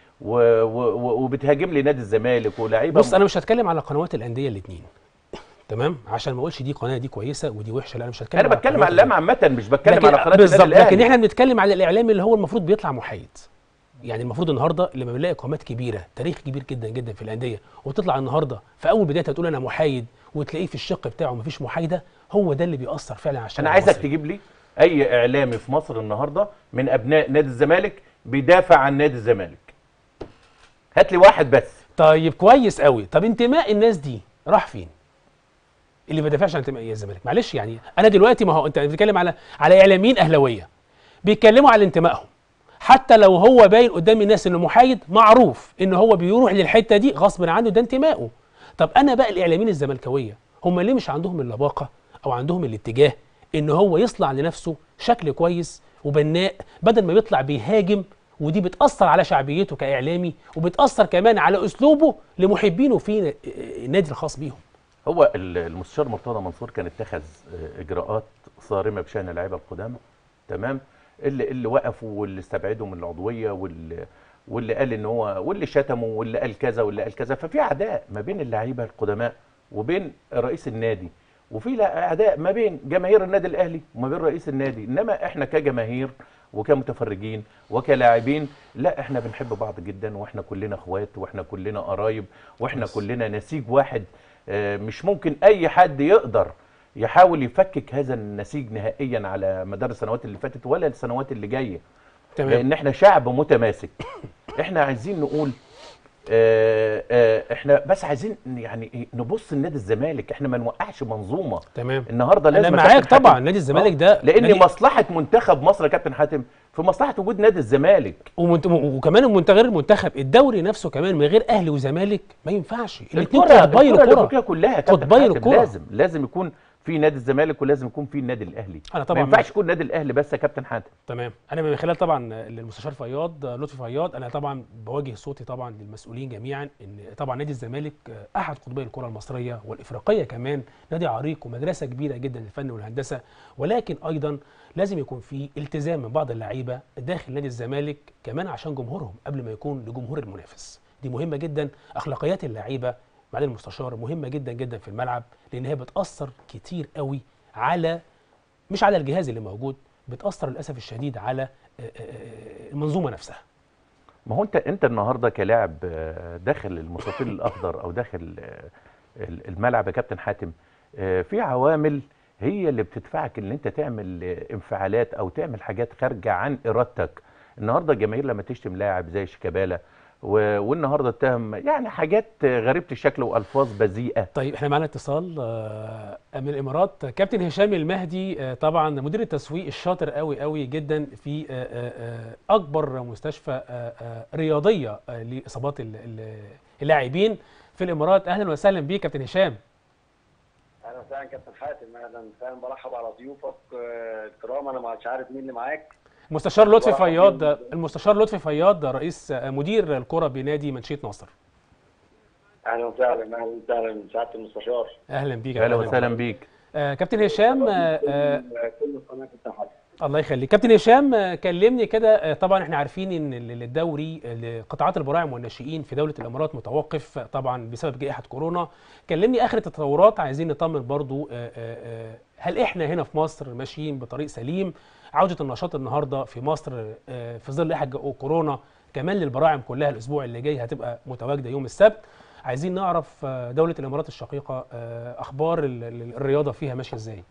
وبتهاجم لي نادي الزمالك ولاعيبه. بص انا مش هتكلم على قنوات الانديه الاثنين، تمام، عشان ما اقولش دي قناه دي كويسه ودي وحشه. لا انا مش هتكلم، انا بتكلم على الاعلام عامه، مش بتكلم على قناه النادي الاهلي. لكن احنا بنتكلم على الاعلام اللي هو المفروض بيطلع محايد. يعني المفروض النهارده لما بنلاقي قامات كبيره تاريخ كبير جدا جدا في الانديه وتطلع النهارده في اول بدايه تقول انا محايد وتلاقيه في الشق بتاعه مفيش محايده، هو ده اللي بيأثر فعلا على الشارع. انا عايزك تجيب لي اي اعلامي في مصر النهارده من ابناء نادي الزمالك بيدافع عن نادي الزمالك. هات لي واحد بس. طيب كويس قوي. طب انتماء الناس دي راح فين؟ اللي ما بيدافعش عن انتماء الزمالك، معلش يعني انا دلوقتي ما هو انت بتتكلم على على اعلاميين اهلاويه بيتكلموا على انتمائهم. حتى لو هو باين قدام الناس انه محايد، معروف ان هو بيروح للحته دي غصب عنه، ده انتمائه. طب انا بقى الاعلاميين الزملكاويه هم ليه مش عندهم اللباقه او عندهم الاتجاه ان هو يصنع لنفسه شكل كويس وبناء، بدل ما يطلع بيهاجم، ودي بتاثر على شعبيته كاعلامي وبتاثر كمان على اسلوبه لمحبينه في النادي الخاص بيهم. هو المستشار مرتضى منصور كان اتخذ اجراءات صارمه بشان اللعيبه القدامى، تمام، اللي اللي وقفوا واللي استبعدوا من العضويه واللي واللي قال ان هو واللي شتموا واللي قال كذا واللي قال كذا، ففي عداء ما بين اللعيبه القدماء وبين رئيس النادي، وفي عداء ما بين جماهير النادي الاهلي وما بين رئيس النادي. انما احنا كجماهير وكمتفرجين وكلاعبين، لا احنا بنحب بعض جدا، واحنا كلنا اخوات، واحنا كلنا قرايب، واحنا كلنا نسيج واحد. مش ممكن اي حد يقدر يحاول يفكك هذا النسيج نهائيا على مدار السنوات اللي فاتت ولا السنوات اللي جايه. تمام. لان احنا شعب متماسك. احنا عايزين نقول آآ آآ احنا بس عايزين يعني نبص لنادي الزمالك، احنا ما نوقعش منظومه. تمام. النهارده لازم انا معاك طبعا، نادي الزمالك ده لان نادي... مصلحه منتخب مصر يا كابتن حاتم في مصلحه وجود نادي الزمالك، ومنت... وكمان المنتخب غير المنتخب، الدوري نفسه كمان من غير اهلي وزمالك ما ينفعش. الاثنين قطبي الكره كلها قطبي الكره، لازم لازم يكون في نادي الزمالك ولازم يكون في النادي الاهلي. انا طبعا ما ينفعش يكون نادي الاهلي بس يا كابتن حاتم. تمام. انا من خلال طبعا المستشار فياض لطفي فياض، انا طبعا بوجه صوتي طبعا للمسؤولين جميعا ان طبعا نادي الزمالك احد قطبي الكره المصريه والافريقيه، كمان نادي عريق ومدرسه كبيره جدا للفن والهندسه، ولكن ايضا لازم يكون في التزام من بعض اللعيبه داخل نادي الزمالك كمان عشان جمهورهم قبل ما يكون لجمهور المنافس. دي مهمه جدا. اخلاقيات اللعيبه معالي المستشار مهمه جدا جدا في الملعب، لان هي بتاثر كتير قوي على مش على الجهاز اللي موجود، بتاثر للاسف الشديد على المنظومه نفسها. ما هو انت انت النهارده كلاعب داخل المستطيل الاخضر او داخل الملعب يا كابتن حاتم، في عوامل هي اللي بتدفعك ان انت تعمل انفعالات او تعمل حاجات خارجه عن ارادتك. النهارده الجماهير لما تشتم لاعب زي شيكابالا والنهارده اتهم يعني حاجات غريبه الشكل والفاظ بذيئه. طيب احنا معانا اتصال من الامارات، كابتن هشام المهدي، طبعا مدير التسويق الشاطر قوي قوي جدا في اكبر مستشفى رياضيه لاصابات اللاعبين في الامارات. اهلا وسهلا بيك كابتن هشام. اهلا وسهلا كابتن حاتم، اهلا وسهلا، برحب على ضيوفك الكرام. انا مش عارف مين اللي معاك. مستشار لطفي فياض، المستشار لطفي فياض رئيس مدير الكرة بنادي منشية نصر. اهلا وسهلا، اهلا وسهلا سعاده المستشار. اهلا بيك. اهلا وسهلا بيك. آه كابتن هشام، آه الله يخليك. كابتن هشام آه كلمني كده. آه طبعا احنا عارفين ان الدوري لقطاعات البراعم والناشئين في دوله الامارات متوقف طبعا بسبب جائحه كورونا. كلمني اخر التطورات، عايزين نطمن برضو آه آه هل احنا هنا في مصر ماشيين بطريق سليم؟ عوده النشاط النهارده في مصر آه في ظل جائحه كورونا، كمان للبراعم كلها الاسبوع اللي جاي هتبقى متواجده يوم السبت. عايزين نعرف دولة الإمارات الشقيقة أخبار الرياضة فيها ماشية إزاي؟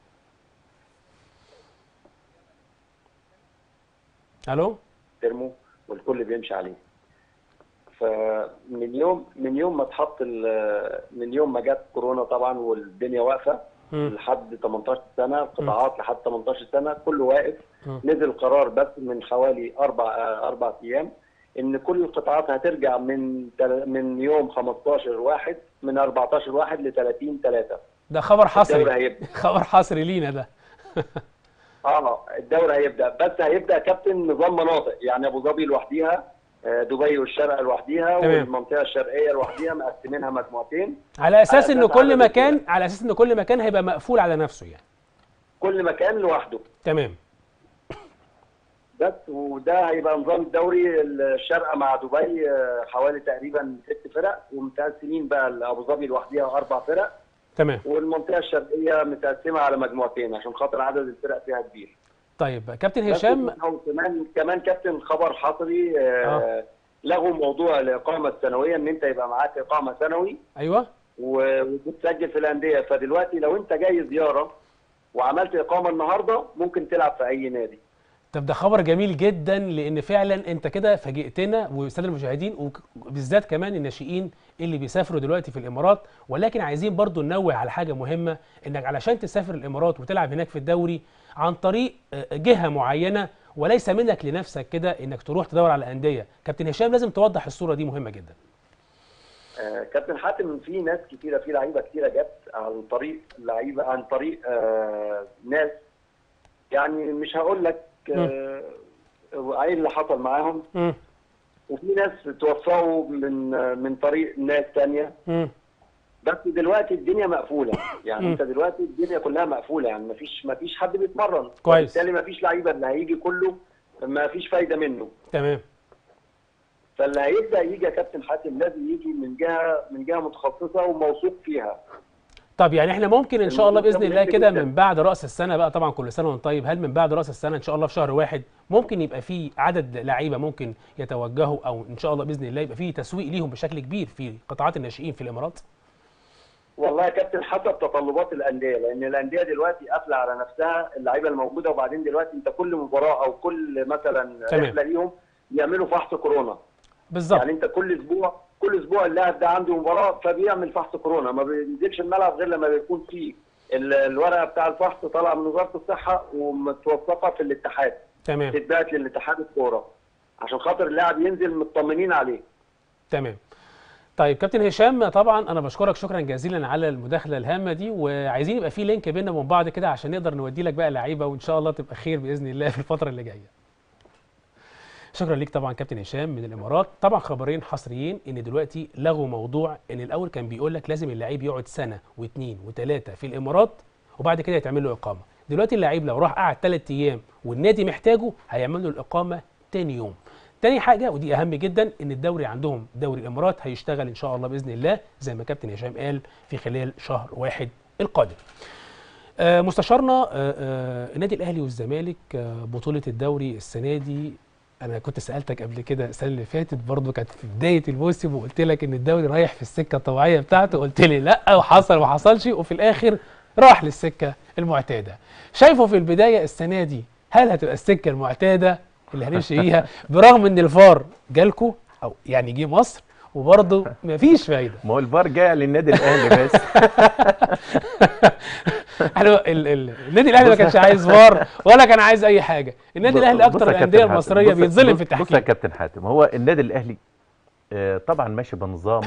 ألو؟ ترمو والكل بيمشي عليه. فمن يوم من يوم ما اتحط من يوم ما جت كورونا طبعا والدنيا واقفة لحد تمنتاشر سنة، قطاعات لحد تمنتاشر سنة كله واقف. م. نزل قرار بس من حوالي أربع أربع أيام ان كل القطاعات هترجع من من يوم خمستاشر واحد من اربعتاشر واحد ل تلاتين تلاتة. ده خبر حصري. خبر حصري لينا ده. اه الدوري هيبدا، بس هيبدا يا كابتن نظام مناطق، يعني ابو ظبي لوحديها، دبي والشرق لوحديها، والمنطقه الشرقيه لوحديها، مقسمينها مجموعتين على اساس ان كل مكان على اساس ان كل مكان هيبقى مقفول على نفسه، يعني كل مكان لوحده. تمام. بس وده هيبقى نظام الدوري. الشرق مع دبي حوالي تقريبا ست فرق، ومتقسمين بقى ابو ظبي لوحديها اربع فرق. تمام. والمنطقه الشرقيه متقسمه على مجموعتين عشان خاطر عدد الفرق فيها كبير. طيب كابتن هشام، كمان كمان كابتن خبر حصري، آه. لغوا موضوع الاقامه السنويه، ان انت يبقى معاك اقامه سنوي. ايوه. وتتسجل في الانديه، فدلوقتي لو انت جاي زياره وعملت اقامه النهارده ممكن تلعب في اي نادي. طب ده خبر جميل جدا، لان فعلا انت كده فاجئتنا والساده المشاهدين، وبالذات كمان الناشئين اللي بيسافروا دلوقتي في الامارات. ولكن عايزين برضو ننوه على حاجه مهمه، انك علشان تسافر الامارات وتلعب هناك في الدوري عن طريق جهه معينه، وليس منك لنفسك كده انك تروح تدور على انديه. كابتن هشام لازم توضح الصوره دي، مهمه جدا. آه كابتن حاتم، في ناس كتيره، في لعيبه كتيره جت عن طريق لعيبه، عن طريق آه ناس، يعني مش هقول لك آه ايه اللي حصل معاهم. م. وفي ناس توفقوا من آه من طريق ناس ثانيه. بس دلوقتي الدنيا مقفوله، يعني م. انت دلوقتي الدنيا كلها مقفوله، يعني مفيش مفيش حد بيتمرن كويس، بالتالي مفيش لعيبه، اللي هيجي كله مفيش فايده منه. تمام. فاللي هيبدا يجي يا كابتن حاتم لازم يجي من جهه من جهه متخصصه وموثوق فيها. طب يعني احنا ممكن ان شاء الله باذن الله كده جداً. من بعد راس السنه بقى، طبعا كل سنه وانت طيب، هل من بعد راس السنه ان شاء الله في شهر واحد ممكن يبقى في عدد لعيبه ممكن يتوجهوا، او ان شاء الله باذن الله يبقى في تسويق ليهم بشكل كبير في قطاعات الناشئين في الامارات؟ والله يا كابتن حسب تطلبات الانديه، لان الانديه دلوقتي قافله على نفسها اللعيبه الموجوده، وبعدين دلوقتي انت كل مباراه او كل مثلا رحله ليهم يعملوا فحص كورونا. بالظبط. يعني انت كل اسبوع كل اسبوع اللاعب ده عنده مباراه فبيعمل فحص كورونا، ما بينزلش الملعب غير لما بيكون فيه الورقه بتاع الفحص طالعه من وزاره الصحه ومتوثقه في الاتحاد. تمام. تتبعت للاتحاد الكوره عشان خاطر اللاعب ينزل مطمنين عليه. تمام. طيب كابتن هشام، طبعا انا بشكرك شكرا جزيلا على المداخله الهامه دي، وعايزين يبقى في لينك بيننا وبين بعض كده عشان نقدر نودي لك بقى لعيبه، وان شاء الله تبقى خير باذن الله في الفتره اللي جايه. شكرا ليك طبعا كابتن هشام من الامارات. طبعا خبرين حصريين، ان دلوقتي لغوا موضوع ان الاول كان بيقول لك لازم اللعيب يقعد سنه واثنين وثلاثه في الامارات وبعد كده يتعمل له اقامه. دلوقتي اللعيب لو راح قعد ثلاث ايام والنادي محتاجه هيعمل له الاقامه تاني يوم. تاني حاجه ودي اهم جدا، ان الدوري عندهم دوري الامارات هيشتغل ان شاء الله باذن الله زي ما كابتن هشام قال في خلال شهر واحد القادم. آه مستشارنا آه آه النادي الاهلي والزمالك آه بطوله الدوري السنه دي، انا كنت سالتك قبل كده السنه اللي فاتت برضو كانت في بدايه الموسم وقلت لك ان الدوري رايح في السكه الطبيعيه بتاعته، قلت لي لا وحصل وما حصلش، وفي الاخر راح للسكه المعتاده. شايفه في البدايه السنه دي هل هتبقى السكه المعتاده اللي هنمشي بيها برغم ان الفار جالكوا او يعني جه مصر وبرضه مفيش فايده؟ ما هو الفار جاي للنادي الاهلي بس. احنا النادي الاهلي ما كانش عايز فار ولا كان عايز اي حاجه، النادي الاهلي اكتر الانديه المصريه بيتظلم في التحكيم. بص يا كابتن حاتم، هو النادي الاهلي آه طبعا ماشي بنظام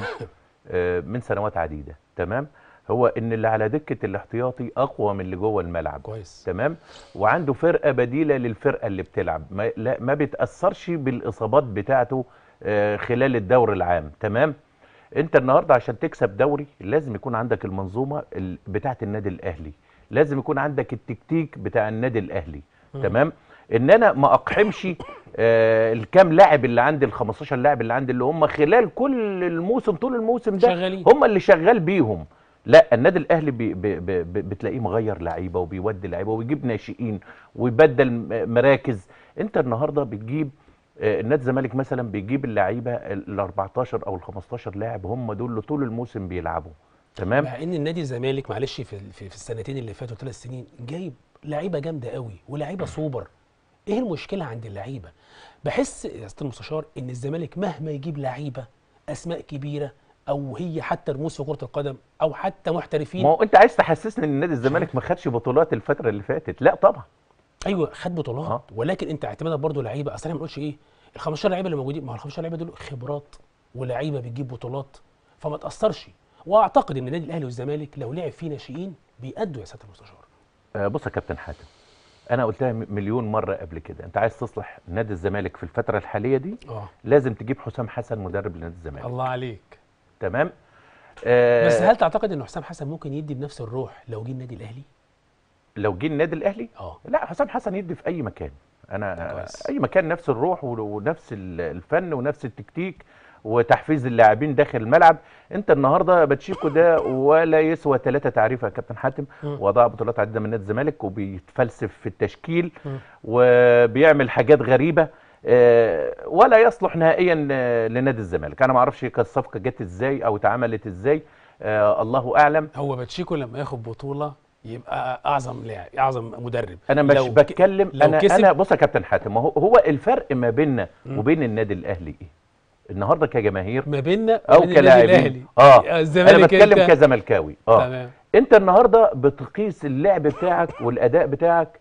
آه من سنوات عديده، تمام؟ هو ان اللي على دكه الاحتياطي اقوى من اللي جوه الملعب. كويس. تمام؟ وعنده فرقه بديله للفرقه اللي بتلعب، ما, لا ما بيتاثرش بالاصابات بتاعته آه خلال الدور العام. تمام؟ انت النهارده عشان تكسب دوري لازم يكون عندك المنظومه بتاعه النادي الاهلي، لازم يكون عندك التكتيك بتاع النادي الاهلي. م. تمام؟ ان انا ما اقحمش آه الكام لاعب اللي عندي، ال خمستاشر لاعب اللي عندي اللي هم خلال كل الموسم طول الموسم ده شغالين. هم اللي شغال بيهم. لا، النادي الاهلي بي بي بي بتلاقيه مغير لعيبه وبيودي لعيبه ويجيب ناشئين ويبدل مراكز. انت النهارده بتجيب النادي الزمالك مثلا بيجيب اللعيبه ال اربعتاشر او ال خمستاشر لاعب هم دول اللي طول الموسم بيلعبوا. تمام؟ مع ان النادي الزمالك معلش في في السنتين اللي فاتوا ثلاث سنين جايب لعيبه جامده قوي ولاعيبه سوبر. ايه المشكله عند اللعيبه؟ بحس يا استاذ المستشار ان الزمالك مهما يجيب لعيبه اسماء كبيره او هي حتى رموز في كره القدم او حتى محترفين. ما هو انت عايز تحسسني ان نادي الزمالك ما خدش بطولات الفتره اللي فاتت؟ لا طبعا. ايوه خد بطولات آه. ولكن انت اعتمادك برضه لعيبه، اصل احنا ما بنقولش ايه ال خمستاشر لعيبه اللي موجودين، ما هو ال خمستاشر لعيبه دول خبرات ولعيبه بتجيب بطولات فما تاثرش. واعتقد ان النادي الاهلي والزمالك لو لعب فيه ناشئين بيأدوا يا سياده المستشار. آه بص يا كابتن حاتم، انا قلتها مليون مره قبل كده، انت عايز تصلح نادي الزمالك في الفتره الحاليه دي اه لازم تجيب حسام حسن مدرب لنادي الزمالك. الله عليك. تمام؟ آه بس هل تعتقد ان حسام حسن ممكن يدي بنفس الروح لو جه النادي الاهلي؟ لو جه النادي الاهلي؟ اه لا، حسام حسن يدي في اي مكان. انا كويس. اي مكان نفس الروح ونفس الفن ونفس التكتيك وتحفيز اللاعبين داخل الملعب. انت النهارده باتشيكو ده ولا يسوى ثلاثه تعريفه يا كابتن حاتم، وضع بطولات عديده من نادي الزمالك وبيتفلسف في التشكيل م. وبيعمل حاجات غريبه أه ولا يصلح نهائيا لنادي الزمالك. انا ما اعرفش الصفقه جت ازاي او اتعملت ازاي، أه الله اعلم. هو باتشيكو لما ياخد بطوله يبقى اعظم لاعب اعظم مدرب. انا مش بتكلم انا انا بص يا كابتن حاتم، هو هو الفرق ما بيننا وبين النادي الاهلي ايه النهارده كجماهير ما بيننا او كلاعبين؟ اه انا بتكلم كزملكاوي. اه تمام. انت النهارده بتقيس اللعب بتاعك والاداء بتاعك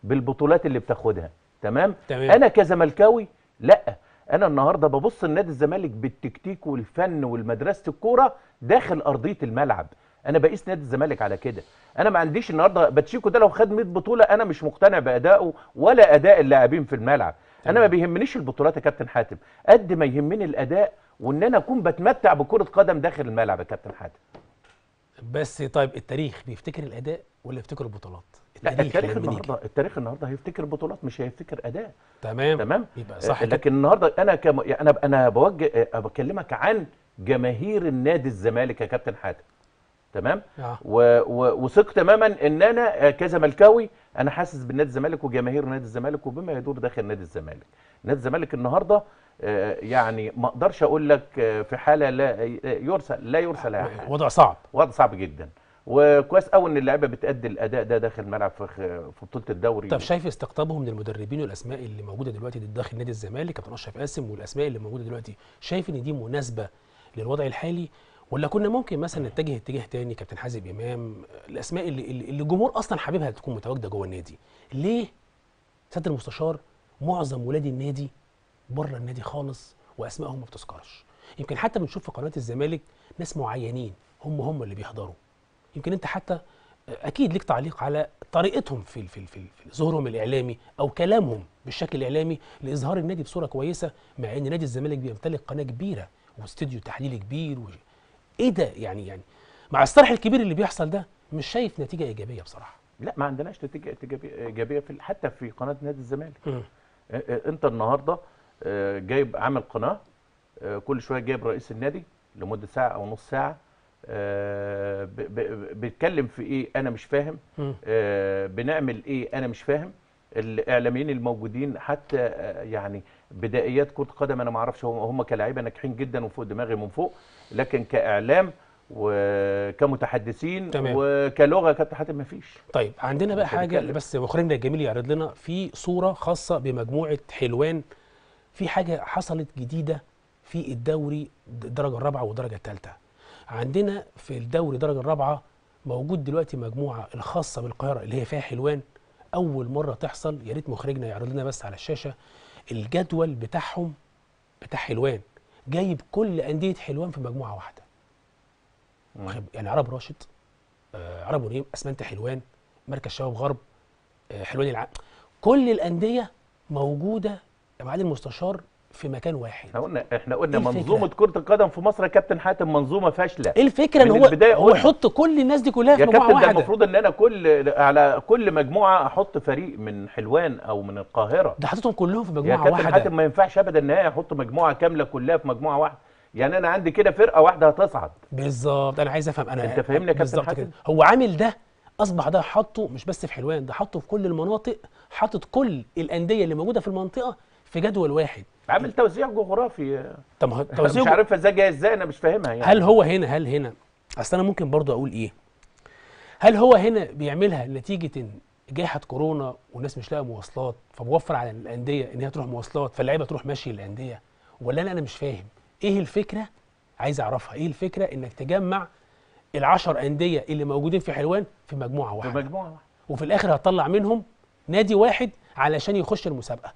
بالبطولات اللي بتاخدها. تمام؟ تمام. انا كزملكاوي لا، انا النهارده ببص لنادي الزمالك بالتكتيك والفن والمدرسه الكوره داخل ارضيه الملعب. انا بقيس نادي الزمالك على كده. انا ما عنديش النهارده باتشيكو ده لو خد مية بطوله انا مش مقتنع بادائه ولا اداء اللاعبين في الملعب. انا ما بيهمنيش البطولات يا كابتن حاتم قد ما يهمني الاداء، وان انا اكون بتمتع بكره قدم داخل الملعب يا كابتن حاتم. بس طيب التاريخ بيفتكر الاداء ولا يفتكر البطولات؟ لا، التاريخ لما نيجي. النهارده التاريخ النهارده هيفتكر بطولات مش هيفتكر اداء. تمام تمام. يبقى صح آه، كده. لكن النهارده انا كم... يعني انا انا بوجه آه، بكلمك عن جماهير النادي الزمالك يا كابتن حاتم. تمام. آه. و... و... وثق تماما ان انا آه، كزملكاوي انا حاسس بالنادي الزمالك وجماهير نادي الزمالك وبما يدور داخل نادي الزمالك. نادي الزمالك النهارده آه، يعني ما اقدرش اقول لك آه، في حاله لا يرسل لا يرسل يا حاجة. وضع صعب. وضع صعب جدا. وكويس قوي ان اللعيبه بتأدي الاداء ده داخل الملعب في في بطوله الدوري. طب شايف استقطابهم من المدربين والاسماء اللي موجوده دلوقتي داخل نادي الزمالك كابتن اشرف قاسم والاسماء اللي موجوده دلوقتي، شايف ان دي مناسبه للوضع الحالي ولا كنا ممكن مثلا نتجه اتجاه تاني كابتن حازم امام، الاسماء اللي اللي اللي الجمهور اصلا حاببها تكون متواجده جوه النادي؟ ليه سياده المستشار معظم ولاد النادي بره النادي خالص واسمائهم ما بتذكرش؟ يمكن حتى بنشوف في قناه الزمالك ناس معينين هم هم اللي بيحضروا. يمكن انت حتى اكيد ليك تعليق على طريقتهم في في في ظهورهم الاعلامي او كلامهم بالشكل الاعلامي لاظهار النادي بصوره كويسه، مع ان نادي الزمالك بيمتلك قناه كبيره واستوديو تحليلي كبير و... ايه ده يعني يعني مع الصرح الكبير اللي بيحصل ده مش شايف نتيجه ايجابيه بصراحه. لا، ما عندناش نتيجه ايجابيه في حتى في قناه نادي الزمالك. م. انت النهارده جايب عامل قناه كل شويه جايب رئيس النادي لمده ساعه او نص ساعه بيتكلم في ايه انا مش فاهم، بنعمل ايه انا مش فاهم. الاعلاميين الموجودين حتى يعني بدائيات كره قدم انا ما اعرفش، هم كلاعيبه ناجحين جدا وفوق دماغي من فوق، لكن كاعلام وكمتحدثين تمام. وكلغه كابتن حاتم مفيش. طيب عندنا بقى حاجه بس مخرجنا الجميل يعرض لنا في صوره خاصه بمجموعه حلوان، في حاجه حصلت جديده في الدوري الدرجه الرابعه والدرجه الثالثه. عندنا في الدوري الدرجه الرابعه موجود دلوقتي مجموعه الخاصه بالقاهره اللي هي فيها حلوان، اول مره تحصل. يا ريت مخرجنا يعرض لنا بس على الشاشه الجدول بتاعهم بتاع حلوان، جايب كل انديه حلوان في مجموعه واحده. يعني عرب راشد، آه عرب ونيم، اسمنت حلوان، مركز شباب غرب، آه حلوان الع... كل الانديه موجوده يا معالي المستشار في مكان واحد. احنا قلنا احنا قلنا منظومه كره القدم في مصر يا كابتن حاتم منظومه فاشله. ايه الفكره ان هو هو يحط كل الناس دي كلها في مجموعه واحده؟ يا كابتن ده المفروض ان انا كل على كل مجموعه احط فريق من حلوان او من القاهره. ده حاططهم كلهم في مجموعه واحده. يا كابتن حاتم ما ينفعش ابدا ان هي احط مجموعه كامله كلها في مجموعه واحده. يعني انا عندي كده فرقه واحده هتصعد. بالظبط، انا عايز افهم. انا انت فاهمني يا كابتن حاتم؟ هو عامل ده اصبح ده حاطه مش بس في حلوان، ده حاطه في كل المناطق، حاطط كل الانديه اللي موجوده في المنطقه في جدول واحد، عامل توزيع جغرافي. طب ما توزيع مش عارفها ازاي جايه ازاي، انا مش فاهمها يعني. هل هو هنا هل هنا اصل انا ممكن برضو اقول ايه، هل هو هنا بيعملها نتيجه جائحه كورونا والناس مش لاقيه مواصلات فبوفر على الانديه ان هي تروح مواصلات فاللعيبه تروح ماشي الانديه، ولا انا انا مش فاهم ايه الفكره؟ عايز اعرفها ايه الفكره انك تجمع العشر انديه اللي موجودين في حلوان في مجموعه واحده، في مجموعه واحده، وفي الاخر هتطلع منهم نادي واحد علشان يخش المسابقه.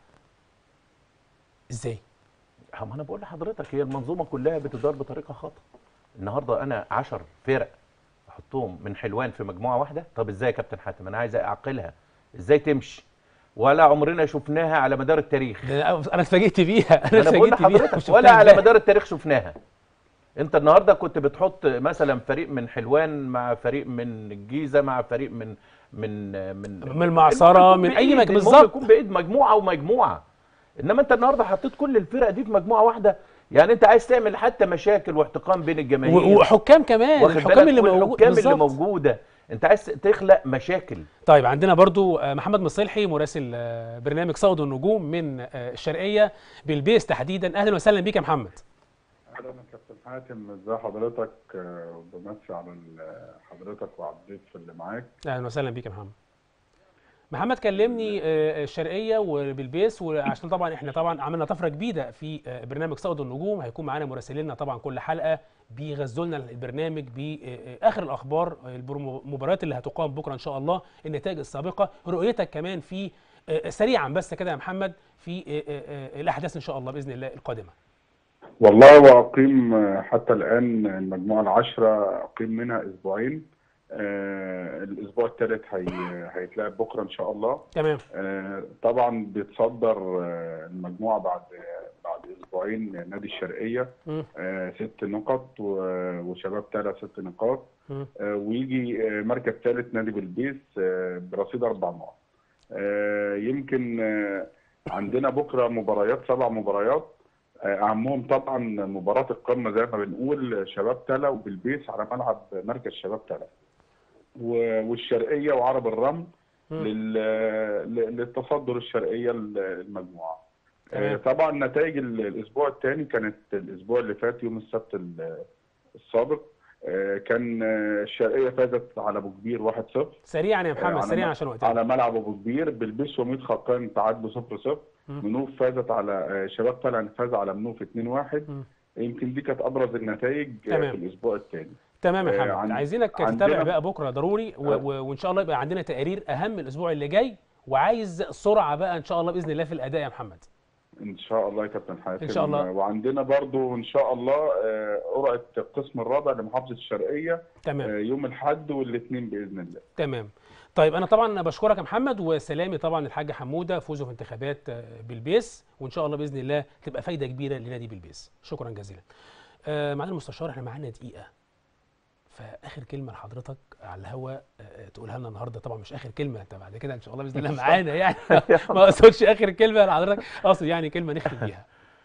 ازاي؟ ما انا بقول لحضرتك هي المنظومه كلها بتدار بطريقه خاطئه. النهارده انا عشر فرق احطهم من حلوان في مجموعه واحده، طب ازاي يا كابتن حاتم؟ انا عايز اعقلها ازاي تمشي؟ ولا عمرنا شفناها على مدار التاريخ. انا اتفاجئت بيها، انا اتفاجئت بيها ولا على مدار التاريخ شفناها. انت النهارده كنت بتحط مثلا فريق من حلوان مع فريق من الجيزه مع فريق من من من من المعصره من اي مكان بالظبط، يكون بايد مجموعه ومجموعه. انما انت النهارده حطيت كل الفرق دي في مجموعه واحده، يعني انت عايز تعمل حتى مشاكل واحتقان بين الجماهير وحكام كمان، الحكام اللي موجوده اللي موجوده انت عايز تخلق مشاكل. طيب عندنا برضو محمد مصلحي مراسل برنامج صعود النجوم من الشرقيه بالبيس تحديدا، اهلا وسهلا بيك يا محمد. اهلا كابتن حاتم، ازي حضرتك؟ بمسي على حضرتك وعلى الضيف اللي معاك. اهلا وسهلا بيك يا محمد. محمد كلمني آه، الشرقيه وبالبيس، وعشان طبعا احنا طبعا عملنا طفره جديده في آه، برنامج صائد النجوم. هيكون معانا مراسليننا طبعا كل حلقه بيغذوا لنا البرنامج باخر الاخبار، المباريات اللي هتقام بكره ان شاء الله، النتائج السابقه، رؤيتك كمان في آه، سريعا بس كده يا محمد في آه، آه، الاحداث ان شاء الله باذن الله القادمه. والله وأقيم حتى الآن المجموعة العشرة أقيم منها أسبوعين. آه الأسبوع الثالث هي هيتلعب بكرة إن شاء الله. تمام. آه طبعا بيتصدر آه المجموعة بعد بعد أسبوعين نادي الشرقية آه ست نقط، وشباب تالا ست نقاط، آه ويجي آه مركز ثالث نادي بلبيس آه برصيد أربع نقط. آه يمكن آه عندنا بكرة مباريات، سبع مباريات، اهمهم طبعا مباراه القمه زي ما بنقول شباب تالا وبالبيس على ملعب مركز شباب تالا، والشرقيه وعرب الرمل للتصدر الشرقيه المجموعه. طبعا نتائج الاسبوع الثاني كانت الاسبوع اللي فات يوم السبت السابق، كان الشرقيه فازت على ابو كبير واحد صفر. سريعا يا محمد سريعا عشان وقتنا. على ملعب ابو كبير. بالبيس وميت خاقان تعادلوا صفر صفر. منوف فازت على شباب طلع فاز على منوف اتنين واحد. يمكن دي كانت ابرز النتائج في الاسبوع الثاني. تمام يا محمد. عن... عايزينك تتابع بقى بكره ضروري و... و... وان شاء الله يبقى عندنا تقارير اهم الاسبوع اللي جاي، وعايز سرعه بقى ان شاء الله باذن الله في الاداء يا محمد. ان شاء الله يا كابتن حاتم. ان شاء الله. وعندنا برضو ان شاء الله قرعه القسم الرابع لمحافظه الشرقيه. تمام. يوم الاحد والاثنين باذن الله. تمام. طيب انا طبعا بشكرك يا محمد، وسلامي طبعا الحاج حموده فوزه في انتخابات بلبيس، وان شاء الله باذن الله تبقى فايده كبيره لنادي بلبيس. شكرا جزيلا. آه معالي المستشار، احنا معانا دقيقه، فاخر كلمه لحضرتك على الهواء آه تقولها لنا النهارده. طبعا مش اخر كلمه، انت بعد كده ان شاء الله باذن الله معانا يعني ما اقصدش اخر كلمه لحضرتك، اقصد يعني كلمه نختم بيها.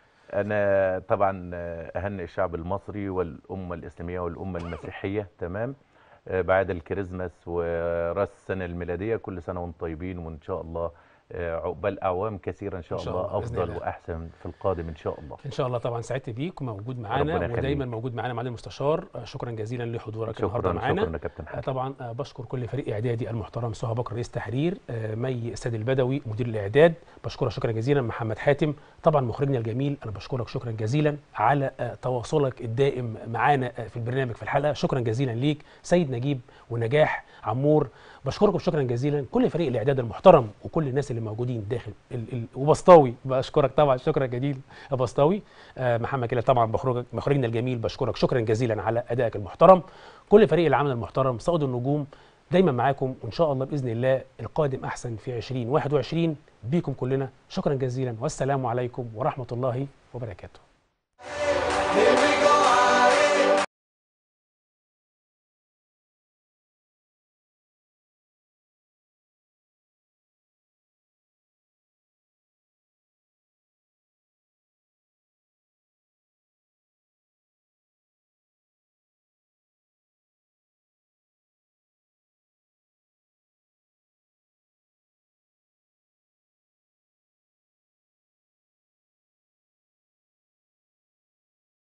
انا طبعا اهنئ الشعب المصري والامه الاسلاميه والامه المسيحيه تمام بعد الكريسماس وراس السنه الميلاديه، كل سنه وانتم طيبين، وان شاء الله عقبال اعوام كثيره ان شاء, إن شاء الله, الله افضل واحسن في القادم ان شاء الله. ان شاء الله. طبعا سعدت بيك وموجود معانا ودايما موجود معانا معالي المستشار. شكرا جزيلا لحضورك النهارده معانا. شكرا كابتن حاتم. طبعا بشكر كل فريق اعدادي المحترم، سهى بكر رئيس تحرير، مي سيد البدوي مدير الاعداد، بشكرك شكرا جزيلا. محمد حاتم طبعا مخرجنا الجميل، انا بشكرك شكرا جزيلا على تواصلك الدائم معانا في البرنامج في الحلقه. شكرا جزيلا ليك سيد نجيب ونجاح عمور، بشكركم شكرا جزيلا. كل فريق الاعداد المحترم وكل الناس اللي موجودين داخل ال ال وبسطاوي بشكرك طبعا شكرا جزيلا يا بسطاوي. آه محمد كده طبعا بخرجك مخرجنا الجميل، بشكرك شكرا جزيلا على ادائك المحترم. كل فريق العمل المحترم، صائد النجوم دايما معاكم، وان شاء الله باذن الله القادم احسن في عشرين واحد وعشرين بيكم كلنا. شكرا جزيلا والسلام عليكم ورحمه الله وبركاته.